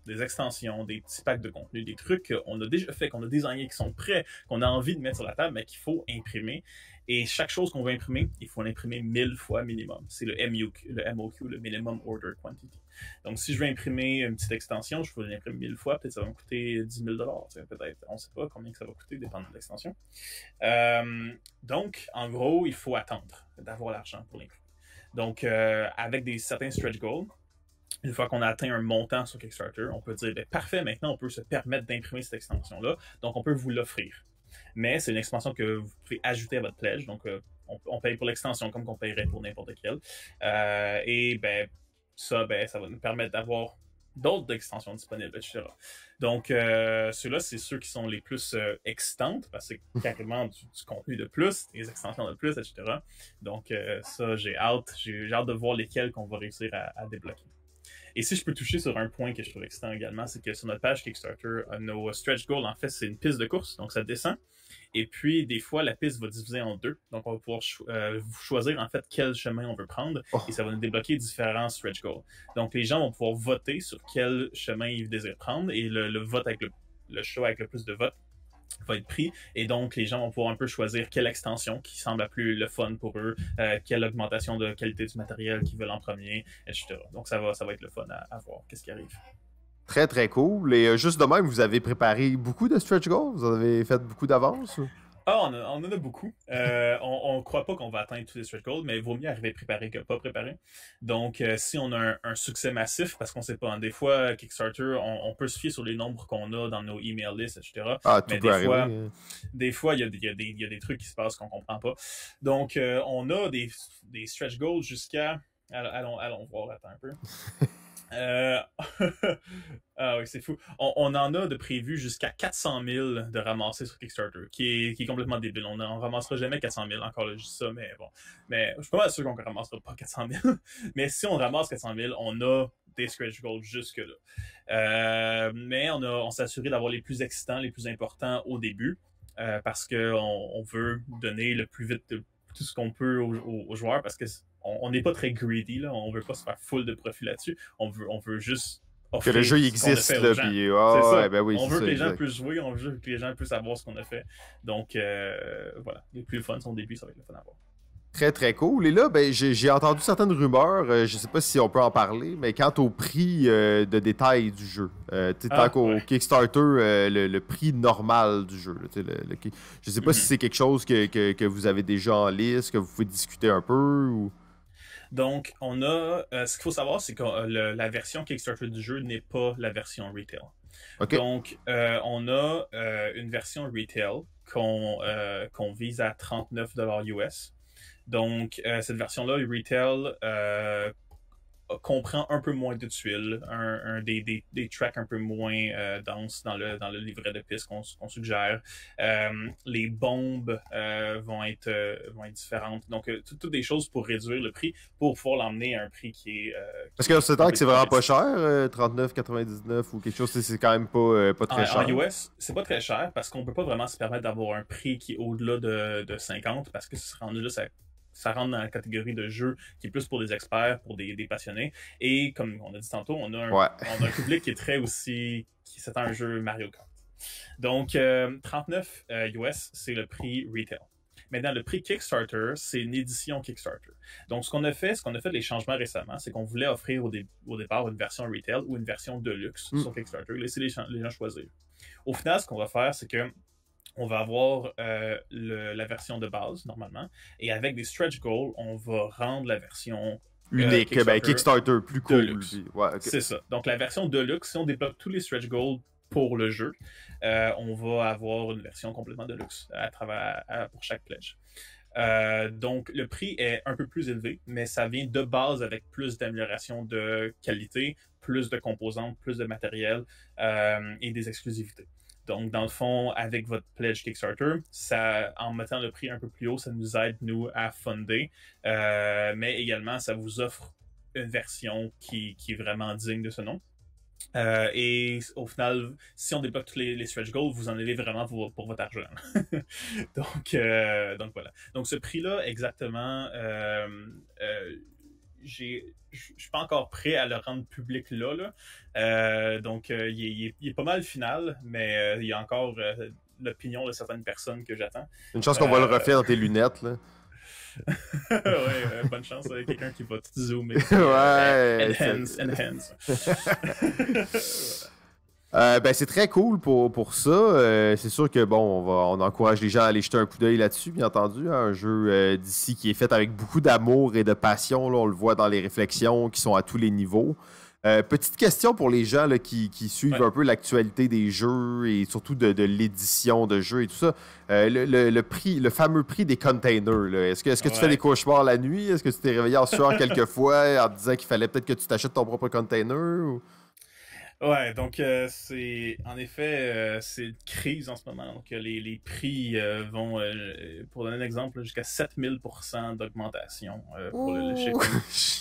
des extensions, des petits packs de contenu, des trucs qu'on a déjà fait, qu'on a designé, qui sont prêts, qu'on a envie de mettre sur la table, mais qu'il faut imprimer. Et chaque chose qu'on veut imprimer, il faut l'imprimer mille fois minimum. C'est le M O Q, le M O Q, le Minimum Order Quantity. Donc, si je veux imprimer une petite extension, je peux l'imprimer mille fois, peut-être ça va me coûter dix mille dollars, peut-être, on ne sait pas combien que ça va coûter, dépendant de l'extension. Euh, donc, en gros, il faut attendre d'avoir l'argent pour l'imprimer. Donc, euh, avec des certains stretch goals, une fois qu'on a atteint un montant sur Kickstarter, on peut dire, ben, parfait, maintenant on peut se permettre d'imprimer cette extension-là, donc on peut vous l'offrir. Mais c'est une extension que vous pouvez ajouter à votre pledge, donc euh, on, on paye pour l'extension comme qu'on payerait pour n'importe quelle. Euh, et ben ça, ben, ça va nous permettre d'avoir d'autres extensions disponibles, et cetera. Donc, euh, ceux-là, c'est ceux qui sont les plus euh, excitantes, parce que c'est carrément du, du contenu de plus, des extensions de plus, et cetera. Donc, euh, ça, j'ai hâte, j'ai hâte de voir lesquels qu'on va réussir à, à débloquer. Et si je peux toucher sur un point que je trouve excitant également, c'est que sur notre page Kickstarter, nos stretch goals, en fait, c'est une piste de course, donc ça descend. Et puis, des fois, la piste va diviser en deux. Donc, on va pouvoir cho euh, choisir, en fait, quel chemin on veut prendre. Oh. Et ça va nous débloquer différents stretch goals. Donc, les gens vont pouvoir voter sur quel chemin ils désirent prendre. Et le, le vote avec le, le choix avec le plus de votes va être pris. Et donc, les gens vont pouvoir un peu choisir quelle extension qui semble la plus le fun pour eux, euh, quelle augmentation de qualité du matériel qu'ils veulent en premier, et cetera. Donc, ça va, ça va être le fun à, à voir. Qu'est-ce qui arrive? Très, très cool. Et euh, juste de même, vous avez préparé beaucoup de stretch goals? Vous avez fait beaucoup d'avance? Ah, on, a, on en a beaucoup. Euh, on ne croit pas qu'on va atteindre tous les stretch goals, mais il vaut mieux arriver préparé que pas préparé. Donc, euh, si on a un, un succès massif, parce qu'on sait pas, hein, des fois, Kickstarter, on, on peut se fier sur les nombres qu'on a dans nos email lists, et cetera. Ah, tout mais peut des arriver. fois, des fois, il y a, y, a y a des trucs qui se passent qu'on comprend pas. Donc, euh, on a des, des stretch goals jusqu'à... Allons, allons voir, attends un peu. Euh... ah oui, c'est fou. On, on en a de prévu jusqu'à quatre cent mille de ramasser sur Kickstarter, qui est, qui est complètement débile. On ne ramassera jamais quatre cent mille, encore là, juste ça, mais bon. Mais je suis pas mal sûr qu'on ne ramassera pas quatre cent mille. Mais si on ramasse quatre cent mille, on a des stretch goals jusque-là. Euh, mais on, a, on s'est assuré d'avoir les plus excitants, les plus importants au début, euh, parce qu'on on veut donner le plus vite de tout ce qu'on peut aux, aux, aux joueurs, parce que on n'est pas très greedy, là. On veut pas se faire full de profit là-dessus. On veut, on veut juste offrir que le jeu existe, là, puis oh, c'est ça. Ouais, ben oui, on veut ça, que les gens exact. puissent jouer, on veut que les gens puissent savoir ce qu'on a fait. Donc, euh, voilà. Les plus fun sont au début, ça va être le fun à voir. Très, très cool. Et là, ben, j'ai entendu certaines rumeurs, euh, je sais pas si on peut en parler, mais quant au prix euh, de détail du jeu. Euh, ah, tant qu'au ouais. Kickstarter, euh, le, le prix normal du jeu. Là, le, le, je sais pas mm-hmm. si c'est quelque chose que, que, que vous avez déjà en liste, que vous pouvez discuter un peu, ou... Donc, on a... Euh, ce qu'il faut savoir, c'est que euh, la version Kickstarter du jeu n'est pas la version retail. Okay. Donc, euh, on a euh, une version retail qu'on euh, qu'on vise à trente-neuf dollars U S. Donc, euh, cette version-là, retail, euh, comprend un peu moins de tuiles, un, un des, des, des tracks un peu moins euh, denses dans le, dans le livret de piste qu'on qu'on suggère. Euh, les bombes euh, vont, être, euh, vont être différentes. Donc, euh, toutes des choses pour réduire le prix, pour pouvoir l'emmener à un prix qui est... Euh, Parce que c'est que c'est vraiment pas cher, euh, trente-neuf quatre-vingt-dix-neuf ou quelque chose, c'est quand même pas, euh, pas très en, cher. En U S, c'est pas très cher parce qu'on peut pas vraiment se permettre d'avoir un prix qui est au-delà de, de cinquante parce que ce sera rendu là, ça ça rentre dans la catégorie de jeu qui est plus pour des experts, pour des, des passionnés. Et comme on a dit tantôt, on a un, ouais. on a un public qui est très aussi... qui c'est un jeu Mario Kart. Donc, euh, trente-neuf euh, U S, c'est le prix retail. Maintenant, le prix Kickstarter, c'est une édition Kickstarter. Donc, ce qu'on a fait, ce qu'on a fait les changements récemment, c'est qu'on voulait offrir au, dé au départ une version retail ou une version deluxe mm. sur Kickstarter, laisser les, les gens choisir. Au final, ce qu'on va faire, c'est que on va avoir euh, le, la version de base, normalement, et avec des stretch goals, on va rendre la version euh, unique, Kickstarter, ben, Kickstarter plus cool. Ouais, okay. C'est ça. Donc, la version Deluxe, si on débloque tous les stretch goals pour le jeu, euh, on va avoir une version complètement Deluxe à travers, à, pour chaque pledge. Euh, donc, le prix est un peu plus élevé, mais ça vient de base avec plus d'amélioration de qualité, plus de composantes, plus de matériel euh, et des exclusivités. Donc, dans le fond, avec votre pledge Kickstarter, ça, en mettant le prix un peu plus haut, ça nous aide, nous, à funder. Euh, mais également, ça vous offre une version qui, qui est vraiment digne de ce nom. Euh, et au final, si on débloque tous les, les stretch goals, vous en avez vraiment pour, pour votre argent. donc, euh, donc, voilà. Donc, ce prix-là, exactement... Euh, euh, j'ai, je suis pas encore prêt à le rendre public là. là. Euh, donc, euh, il, est, il, est, il est pas mal final, mais euh, il y a encore euh, l'opinion de certaines personnes que j'attends. Une chance qu'on euh... va le refaire dans tes lunettes, là. ouais, euh, bonne chance avec quelqu'un qui va tout zoomer. ouais. Euh, enhance, enhance. Euh, ben c'est très cool pour, pour ça. Euh, c'est sûr que bon, on va on encourage les gens à aller jeter un coup d'œil là-dessus, bien entendu. Hein, un jeu euh, d'ici qui est fait avec beaucoup d'amour et de passion. Là, on le voit dans les réflexions qui sont à tous les niveaux. Euh, petite question pour les gens là, qui, qui suivent ouais. un peu l'actualité des jeux et surtout de, de l'édition de jeux et tout ça. Euh, le, le, le prix, le fameux prix des containers. Là. Est-ce que, est-ce que ouais. tu fais des cauchemars la nuit? Est-ce que tu t'es réveillé en sueur quelques fois en te disant qu'il fallait peut-être que tu t'achètes ton propre container? Ou... Ouais, donc euh, c'est en effet euh, c'est une crise en ce moment. Donc les, les prix euh, vont, euh, pour donner un exemple, jusqu'à sept mille pour cent d'augmentation euh, pour le, le shipping.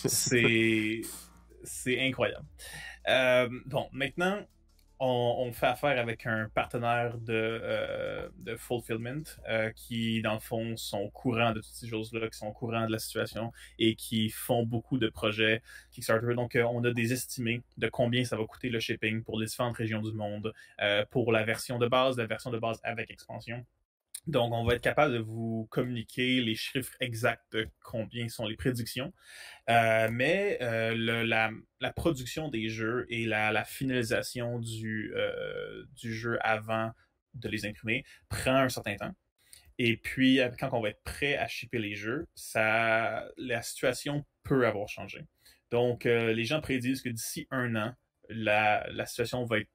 c'est c'est incroyable. Euh, bon, maintenant on, on fait affaire avec un partenaire de, euh, de Fulfillment euh, qui, dans le fond, sont au courant de toutes ces choses-là, qui sont au courant de la situation et qui font beaucoup de projets Kickstarter. Donc, euh, on a des estimés de combien ça va coûter le shipping pour les différentes régions du monde, euh, pour la version de base, la version de base avec expansion. Donc, on va être capable de vous communiquer les chiffres exacts de combien sont les prédictions. Euh, mais euh, le, la, la production des jeux et la, la finalisation du, euh, du jeu avant de les imprimer prend un certain temps. Et puis, quand on va être prêt à shipper les jeux, ça, la situation peut avoir changé. Donc, euh, les gens prédisent que d'ici un an, la, la situation va être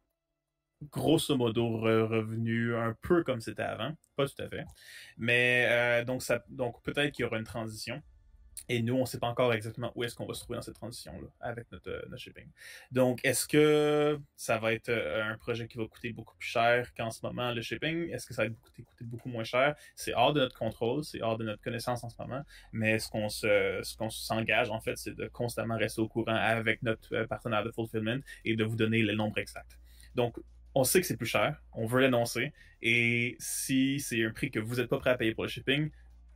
grosso modo revenu un peu comme c'était avant, pas tout à fait, mais euh, donc ça, donc peut-être qu'il y aura une transition. Et nous, on ne sait pas encore exactement où est-ce qu'on va se trouver dans cette transition-là avec notre, euh, notre shipping. Donc, est-ce que ça va être euh, un projet qui va coûter beaucoup plus cher qu'en ce moment le shipping? Est-ce que ça va coûter, coûter beaucoup moins cher? C'est hors de notre contrôle, c'est hors de notre connaissance en ce moment. Mais ce qu'on se, ce qu'on s'engage, en fait, c'est de constamment rester au courant avec notre euh, partenaire de Fulfillment et de vous donner le nombre exact. Donc, on sait que c'est plus cher, on veut l'annoncer, et si c'est un prix que vous n'êtes pas prêt à payer pour le shipping,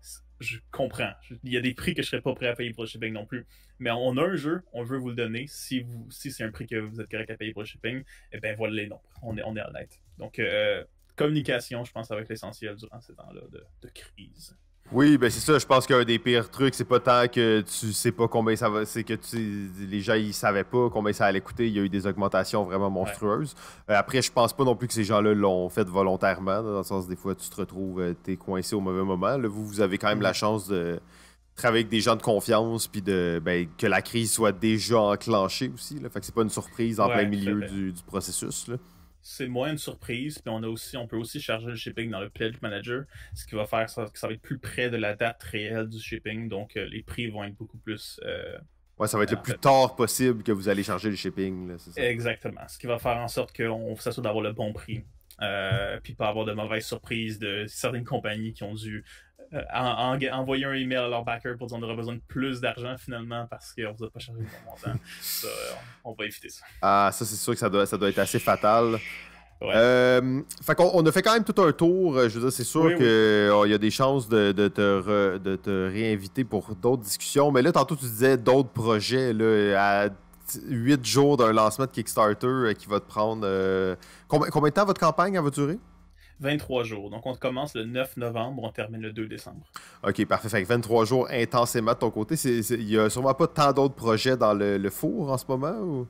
je comprends. Il y a des prix que je serais pas prêt à payer pour le shipping non plus. Mais on a un jeu, on veut vous le donner. Si vous, si c'est un prix que vous êtes correct à payer pour le shipping, eh bien voilà les nombres. On est, on est honnête. Donc, euh, communication, je pense, ça va être l'essentiel durant ces temps-là de, de crise. Oui, ben c'est ça, je pense qu'un des pires trucs, c'est pas tant que tu sais pas combien ça va, c'est que tu, les gens ils savaient pas combien ça allait coûter, il y a eu des augmentations vraiment monstrueuses. Ouais. Euh, après, je pense pas non plus que ces gens-là l'ont fait volontairement, là, dans le sens des fois tu te retrouves, euh, t'es coincé au mauvais moment. Là, vous, vous avez quand même mmh. la chance de travailler avec des gens de confiance, puis de ben, que la crise soit déjà enclenchée aussi, là, fait que c'est pas une surprise en ouais, plein milieu du, du processus, là. C'est moins une surprise, puis on a aussi, on peut aussi charger le shipping dans le Pledge Manager, ce qui va faire ça, que ça va être plus près de la date réelle du shipping, donc euh, les prix vont être beaucoup plus... Euh, ouais, ça va être le plus fait. tard possible que vous allez charger le shipping. Là, c'est ça. Exactement, ce qui va faire en sorte qu'on s'assure d'avoir le bon prix, euh, puis pas avoir de mauvaises surprises de certaines compagnies qui ont dû euh, en, en, envoyer un email à leur backer pour dire qu'on aurait besoin de plus d'argent finalement parce qu'on vous a pas chargé le bon montant. Ça, on, on va éviter ça. Ah, ça c'est sûr que ça doit, ça doit être assez fatal. Ouais. Euh, fait qu'on on a fait quand même tout un tour. Je veux dire, c'est sûr oui, qu'il oui. oh, y a des chances de, de, te re, de te réinviter pour d'autres discussions. Mais là, tantôt, tu disais d'autres projets là, à huit jours d'un lancement de Kickstarter euh, qui va te prendre... Euh, combien, combien de temps votre campagne elle va durer? vingt-trois jours. Donc, on commence le neuf novembre, on termine le deux décembre. OK, parfait. Fait que vingt-trois jours intensément de ton côté. Il n'y a sûrement pas tant d'autres projets dans le, le four en ce moment? Ou...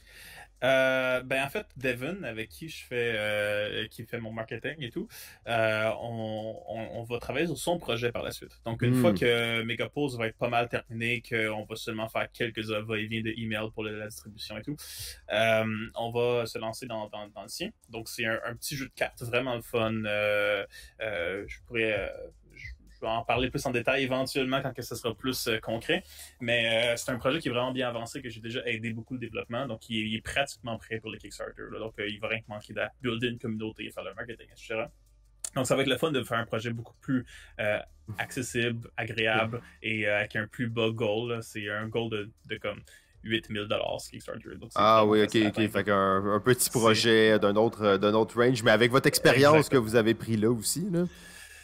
Euh, ben en fait, Devon, avec qui je fais euh, qui fait mon marketing et tout, euh, on, on, on va travailler sur son projet par la suite. Donc une mm. fois que Megapulse va être pas mal terminé, qu'on va seulement faire quelques va-et-vient de email pour la distribution et tout, euh, on va se lancer dans, dans, dans le sien. Donc c'est un, un petit jeu de cartes vraiment le fun. Euh, euh, je pourrais euh, en parler plus en détail éventuellement quand que ce sera plus euh, concret. Mais euh, c'est un projet qui est vraiment bien avancé, que j'ai déjà aidé beaucoup le développement. Donc, il est, il est pratiquement prêt pour le Kickstarter. Là. Donc, euh, il va rien que manquer de builder une communauté, faire le marketing, et cetera. Donc, ça va être le fun de faire un projet beaucoup plus euh, accessible, agréable et euh, avec un plus bas goal. Là. C'est un goal de, de comme huit mille dollars Kickstarter. Donc, ah oui, ok, ok. Fait qu'un un petit projet d'un autre, d'un autre range, mais avec votre expérience Exactement. que vous avez pris là aussi, là.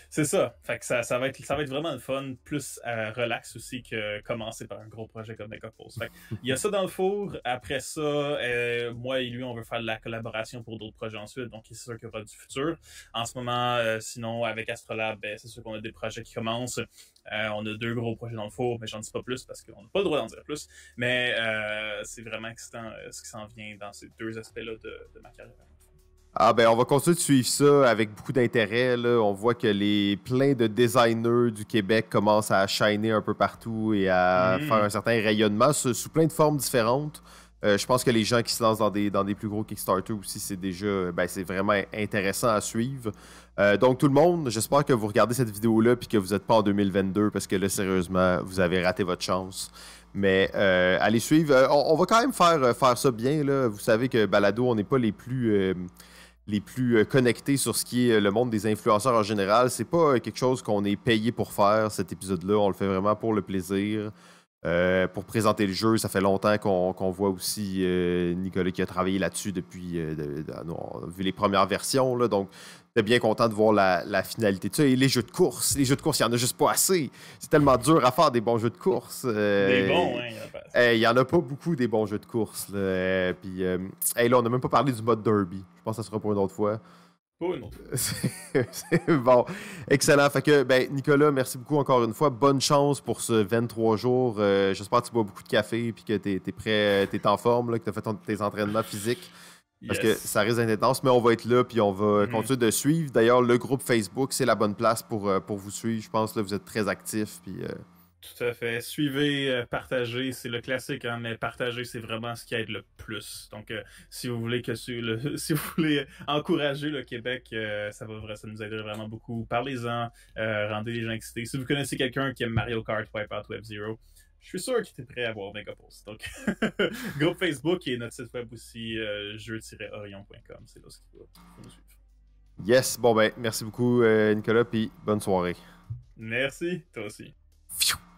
C'est ça. Fait que ça, ça, va être, ça va être vraiment le fun, plus euh, relax aussi que commencer par un gros projet comme Megapulse. Fait que, il y a ça dans le four. Après ça, euh, moi et lui, on veut faire de la collaboration pour d'autres projets ensuite. Donc, c'est sûr qu'il y aura du futur. En ce moment, euh, sinon, avec Astrolab, ben, c'est sûr qu'on a des projets qui commencent. Euh, on a deux gros projets dans le four, mais j'en dis pas plus parce qu'on n'a pas le droit d'en dire plus. Mais euh, c'est vraiment excitant euh, ce qui s'en vient dans ces deux aspects-là de, de ma carrière. Ah ben on va continuer de suivre ça avec beaucoup d'intérêt. Là. On voit que les plein de designers du Québec commencent à shiner un peu partout et à Mm. faire un certain rayonnement sous, sous plein de formes différentes. Euh, je pense que les gens qui se lancent dans des, dans des plus gros Kickstarter aussi, c'est déjà ben, c'est vraiment intéressant à suivre. Euh, donc tout le monde, j'espère que vous regardez cette vidéo-là puis que vous n'êtes pas en deux mille vingt-deux parce que là, sérieusement, vous avez raté votre chance. Mais euh, allez suivre. Euh, on, on va quand même faire, faire ça bien. Là. Vous savez que Balado, on n'est pas les plus... Euh, les plus connectés sur ce qui est le monde des influenceurs en général. C'est pas quelque chose qu'on est payé pour faire, cet épisode-là. On le fait vraiment pour le plaisir. Euh, pour présenter le jeu, ça fait longtemps qu'on qu'on voit aussi euh, Nicolas qui a travaillé là-dessus depuis euh, de, de, on a vu les premières versions. Là, donc, j'étais bien content de voir la, la finalité. Tu sais, les jeux de course, les jeux de course, il n'y en a juste pas assez. C'est tellement dur à faire des bons jeux de course. Euh, des bons, hein, il y en a pas assez. Il n'y en a pas beaucoup des bons jeux de course. Là. Euh, puis, euh, hey, là, on n'a même pas parlé du mode derby. Je pense que ça sera pour une autre fois. Pour une autre fois. C'est bon. Excellent. Fait que, ben, Nicolas, merci beaucoup encore une fois. Bonne chance pour ce vingt-trois jours. Euh, J'espère que tu bois beaucoup de café et que tu es, prêt, tu es en forme, là, que tu as fait ton, tes entraînements physiques. Parce yes. que ça risque d'être intense, mais on va être là puis on va mm-hmm. continuer de suivre. D'ailleurs, le groupe Facebook, c'est la bonne place pour, pour vous suivre. Je pense que vous êtes très actifs. Puis, euh... Tout à fait. Suivez, euh, partagez, c'est le classique, hein, mais partager, c'est vraiment ce qui aide le plus. Donc, euh, si vous voulez que le, si vous voulez encourager le Québec, euh, ça va ça nous aiderait vraiment beaucoup. Parlez-en, euh, rendez les gens excités. Si vous connaissez quelqu'un qui aime Mario Kart, Wipeout ou F-Zero, je suis sûr qu'il était prêt à voir Megapulse. Donc, groupe Facebook et notre site web aussi, euh, jeux tiret orion point com. C'est là ce qu'il faut nous suivre. Yes, bon ben, merci beaucoup euh, Nicolas, puis bonne soirée. Merci, toi aussi. Pfiou.